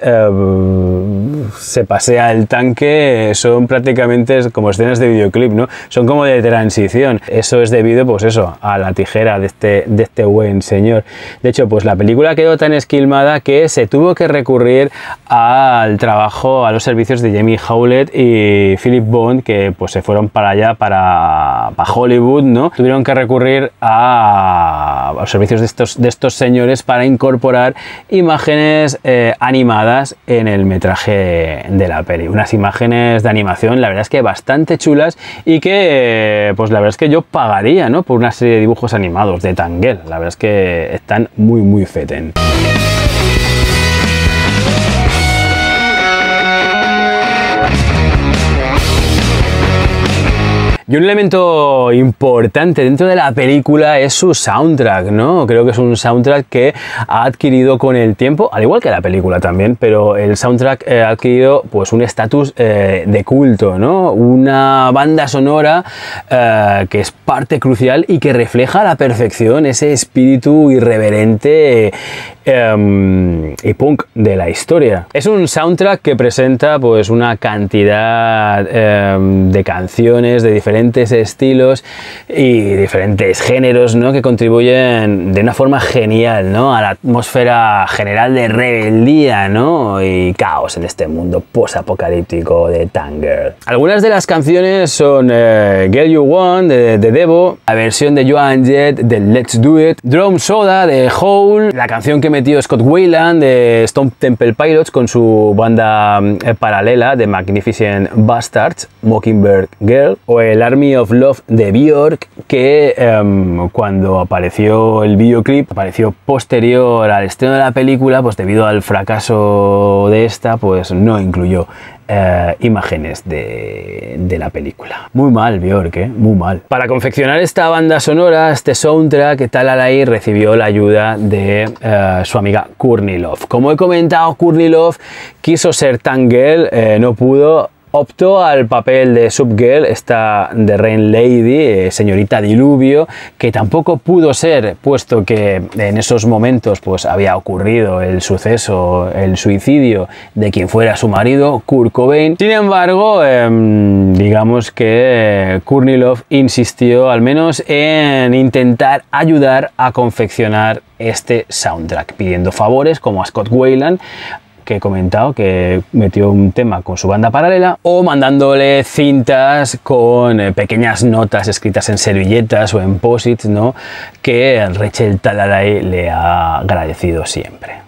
eh, se pasea el tanque, son prácticamente como escenas de videoclip, ¿no? Son como de transición. Eso es debido, pues eso, a la tijera de este, de este buen señor. De hecho, pues la película quedó tan esquilmada que se tuvo que recurrir al trabajo, a los servicios de Jamie Howlett y Philip Bond, que pues se fueron para allá, para, para Hollywood, ¿no? Tuvieron que recurrir a, a los servicios de estos, de estos señores para incorporar imágenes eh, animadas en el metraje de la peli. Unas imágenes de animación, la verdad es que bastante chulas y que, eh, pues la verdad es que yo pagaría, ¿no? Por una serie de dibujos animados de Tangle. La verdad es que están muy, muy feten. Y un elemento importante dentro de la película es su soundtrack, ¿no? Creo que es un soundtrack que ha adquirido con el tiempo, al igual que la película también, pero el soundtrack eh, ha adquirido pues un estatus eh, de culto, ¿no? Una banda sonora eh, que es parte crucial y que refleja a la perfección ese espíritu irreverente eh, y punk de la historia. Es un soundtrack que presenta pues una cantidad eh, de canciones de diferentes estilos y diferentes géneros, ¿no?, que contribuyen de una forma genial, ¿no?, a la atmósfera general de rebeldía, ¿no?, y caos en este mundo post-apocalíptico de Tangirl. Algunas de las canciones son eh, Girl You Want de, de Devo, la versión de Joan Jett de Let's Do It, Drum Soda de Hole, la canción que metió Scott Weiland de Stone Temple Pilots con su banda eh, paralela de Magnificent Bastards, Mockingbird Girl, o el Army of Love de Björk, que eh, cuando apareció el videoclip, apareció posterior al estreno de la película, pues debido al fracaso de esta, pues no incluyó Eh, imágenes de, de la película. Muy mal, Björk, ¿eh? Muy mal. Para confeccionar esta banda sonora, este soundtrack, Talalay recibió la ayuda de eh, su amiga Courtney Love. Como he comentado, Courtney Love quiso ser Tangirl, eh, no pudo. Optó al papel de Subgirl, esta de Rain Lady, eh, señorita Diluvio, que tampoco pudo ser, puesto que en esos momentos pues había ocurrido el suceso, el suicidio de quien fuera su marido, Kurt Cobain. Sin embargo, eh, digamos que Courtney Love insistió al menos en intentar ayudar a confeccionar este soundtrack, pidiendo favores como a Scott Weiland, que he comentado que metió un tema con su banda paralela, o mandándole cintas con eh, pequeñas notas escritas en servilletas o en posits, ¿no?, que Rachel Talalay le ha agradecido siempre.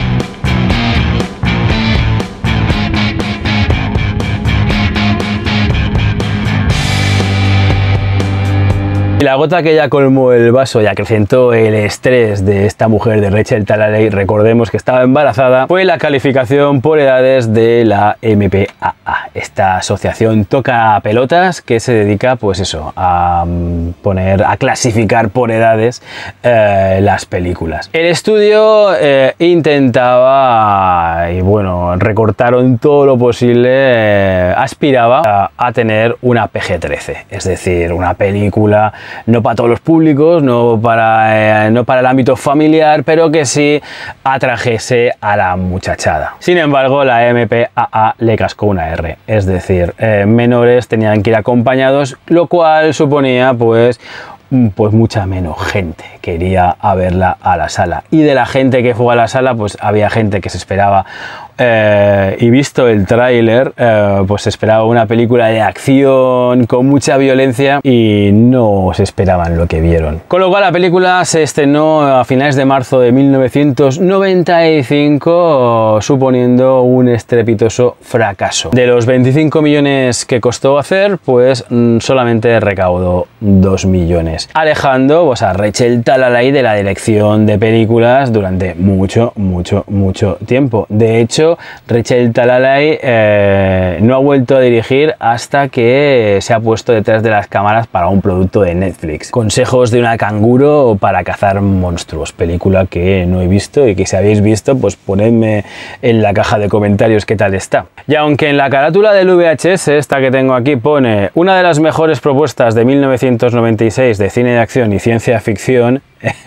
Y la gota que ya colmó el vaso y acrecentó el estrés de esta mujer, de Rachel Talalay, recordemos que estaba embarazada, fue la calificación por edades de la M P A A, esta asociación toca pelotas que se dedica, pues eso, a poner, a clasificar por edades eh, las películas. El estudio eh, intentaba, y bueno, recortaron todo lo posible, eh, aspiraba a, a tener una P G trece, es decir, una película no para todos los públicos, no para, eh, no para el ámbito familiar, pero que sí atrajese a la muchachada. Sin embargo, la M P A A le cascó una R, es decir, eh, menores tenían que ir acompañados, lo cual suponía pues pues mucha menos gente quería a verla a la sala, y de la gente que fue a la sala pues había gente que se esperaba eh, y visto el tráiler eh, pues se esperaba una película de acción con mucha violencia y no se esperaban lo que vieron, con lo cual la película se estrenó a finales de marzo de mil novecientos noventa y cinco, suponiendo un estrepitoso fracaso. De los veinticinco millones que costó hacer, pues solamente recaudó dos millones, alejando pues a Rachel Talalay de la dirección de películas durante mucho, mucho, mucho tiempo. De hecho, Rachel Talalay eh, no ha vuelto a dirigir hasta que se ha puesto detrás de las cámaras para un producto de Netflix. Consejos de una canguro para cazar monstruos, película que no he visto y que si habéis visto, pues ponedme en la caja de comentarios qué tal está. Y aunque en la carátula del V H S, esta que tengo aquí, pone una de las mejores propuestas de mil novecientos noventa y seis de cine de acción y ciencia ficción,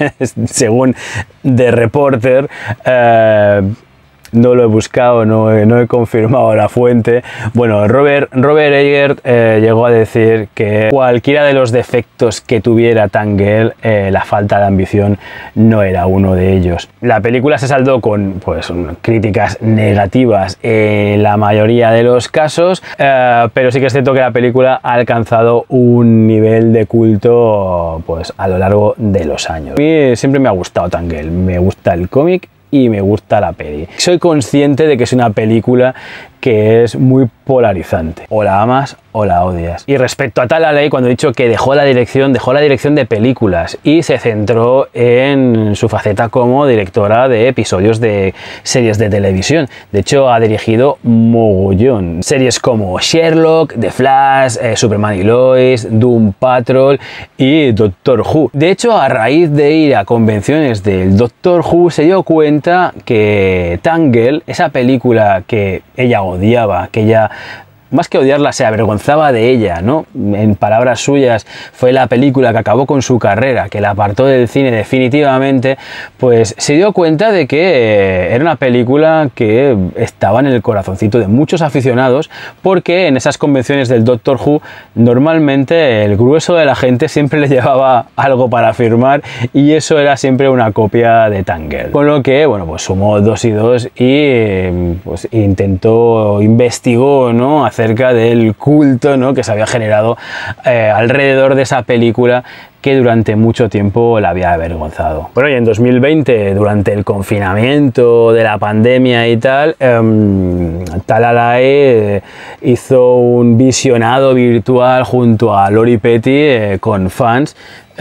según The Reporter, eh, no lo he buscado, no he, no he confirmado la fuente. Bueno, Robert, Robert Eggert eh, llegó a decir que cualquiera de los defectos que tuviera Tangirl, eh, la falta de ambición no era uno de ellos. La película se saldó con pues críticas negativas en la mayoría de los casos, eh, pero sí que es cierto que la película ha alcanzado un nivel de culto pues a lo largo de los años. A mí siempre me ha gustado Tangirl, me gusta el cómic y me gusta la peli. Soy consciente de que es una película que es muy polarizante. O la amas o la odias. Y respecto a Talalay, cuando he dicho que dejó la dirección, dejó la dirección de películas y se centró en su faceta como directora de episodios de series de televisión. De hecho, ha dirigido mogollón. Series como Sherlock, The Flash, eh, Superman y Lois, Doom Patrol y Doctor Who. De hecho, a raíz de ir a convenciones del Doctor Who, se dio cuenta que Tangirl, esa película que ella odiaba, que ella más que odiarla, se avergonzaba de ella, ¿no? En palabras suyas, fue la película que acabó con su carrera, que la apartó del cine definitivamente, pues se dio cuenta de que era una película que estaba en el corazoncito de muchos aficionados, porque en esas convenciones del Doctor Who, normalmente el grueso de la gente siempre le llevaba algo para firmar, y eso era siempre una copia de Tangirl. Con lo que, bueno, pues sumó dos y dos y pues intentó, investigó, ¿no?, acerca del culto, ¿no?, que se había generado eh, alrededor de esa película, que durante mucho tiempo la había avergonzado. Bueno, y en dos mil veinte, durante el confinamiento de la pandemia y tal, eh, Talalay eh, hizo un visionado virtual junto a Lori Petty eh, con fans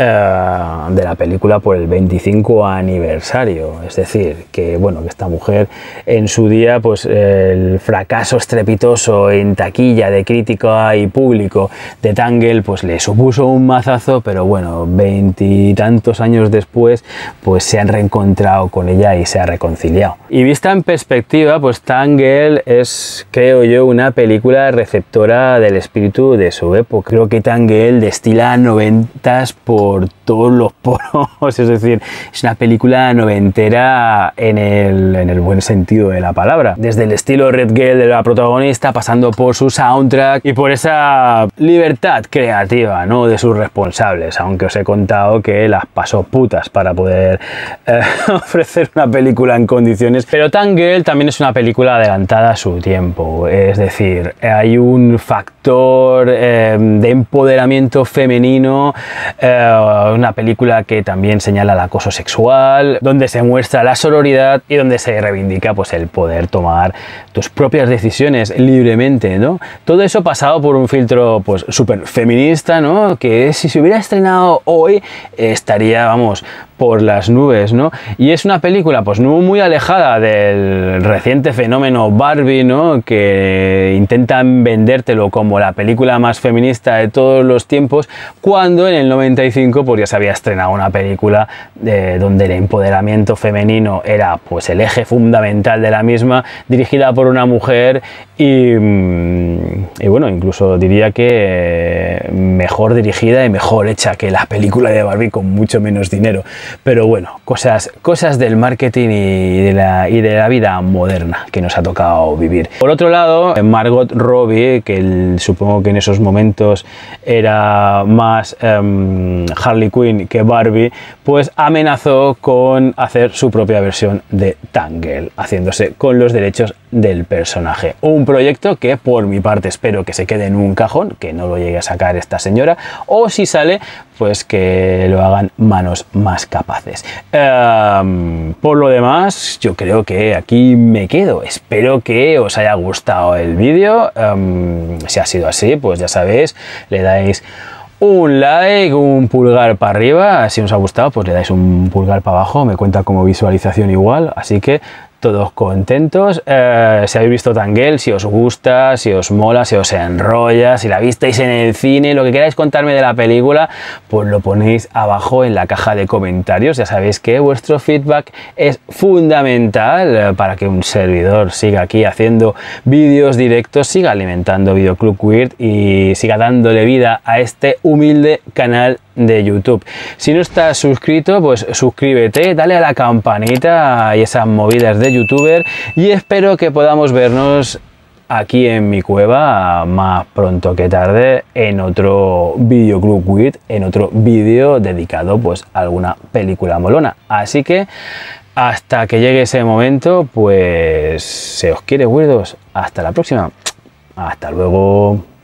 Uh, de la película por el veinticinco aniversario. Es decir, que bueno, que esta mujer en su día, pues el fracaso estrepitoso en taquilla de crítica y público de Tangirl, pues le supuso un mazazo, pero bueno, veintitantos años después, pues se han reencontrado con ella y se ha reconciliado. Y vista en perspectiva, pues Tangirl es, creo yo, una película receptora del espíritu de su época. Creo que Tangirl destila noventas por por todos los poros, es decir, es una película noventera en el, en el buen sentido de la palabra. Desde el estilo Red Girl de la protagonista, pasando por su soundtrack y por esa libertad creativa, ¿no?, de sus responsables, aunque os he contado que las pasó putas para poder eh, ofrecer una película en condiciones. Pero Tangirl también es una película adelantada a su tiempo, es decir, hay un factor eh, de empoderamiento femenino, eh, una película que también señala el acoso sexual, donde se muestra la sororidad y donde se reivindica, pues, el poder tomar tus propias decisiones libremente, ¿no? Todo eso pasado por un filtro, pues, súper feminista, ¿no?, que si se hubiera estrenado hoy eh, estaría, vamos, por las nubes, ¿no? Y es una película, pues, no muy alejada del reciente fenómeno Barbie, ¿no?, que intentan vendértelo como la película más feminista de todos los tiempos, cuando en el noventa y cinco pues ya se había estrenado una película de, donde el empoderamiento femenino era, pues, el eje fundamental de la misma, dirigida por una mujer y, y bueno, incluso diría que mejor dirigida y mejor hecha que la película de Barbie, con mucho menos dinero. Pero bueno, cosas, cosas del marketing y de, la, y de la vida moderna que nos ha tocado vivir. Por otro lado, Margot Robbie, que el, supongo que en esos momentos era más um, Harley Quinn que Barbie, pues amenazó con hacer su propia versión de Tangirl, haciéndose con los derechos del personaje. Un proyecto que por mi parte espero que se quede en un cajón, que no lo llegue a sacar esta señora, o si sale, pues que lo hagan manos más capaces. Um, por lo demás, yo creo que aquí me quedo. Espero que os haya gustado el vídeo. Um, si ha sido así, pues ya sabéis, le dais un like, un pulgar para arriba. Si os ha gustado, pues le dais un pulgar para abajo, me cuenta como visualización igual. Así que todos contentos. Eh, si habéis visto Tangirl, si os gusta, si os mola, si os enrolla, si la visteis en el cine, lo que queráis contarme de la película, pues lo ponéis abajo en la caja de comentarios. Ya sabéis que vuestro feedback es fundamental para que un servidor siga aquí haciendo vídeos directos, siga alimentando Videoclub Weird y siga dándole vida a este humilde canal de YouTube. Si no estás suscrito, pues suscríbete, dale a la campanita y esas movidas de youtuber, y espero que podamos vernos aquí en mi cueva más pronto que tarde en otro Videoclub Weird, en otro vídeo dedicado, pues, a alguna película molona. Así que hasta que llegue ese momento, pues se os quiere, weirdos. Hasta la próxima. Hasta luego.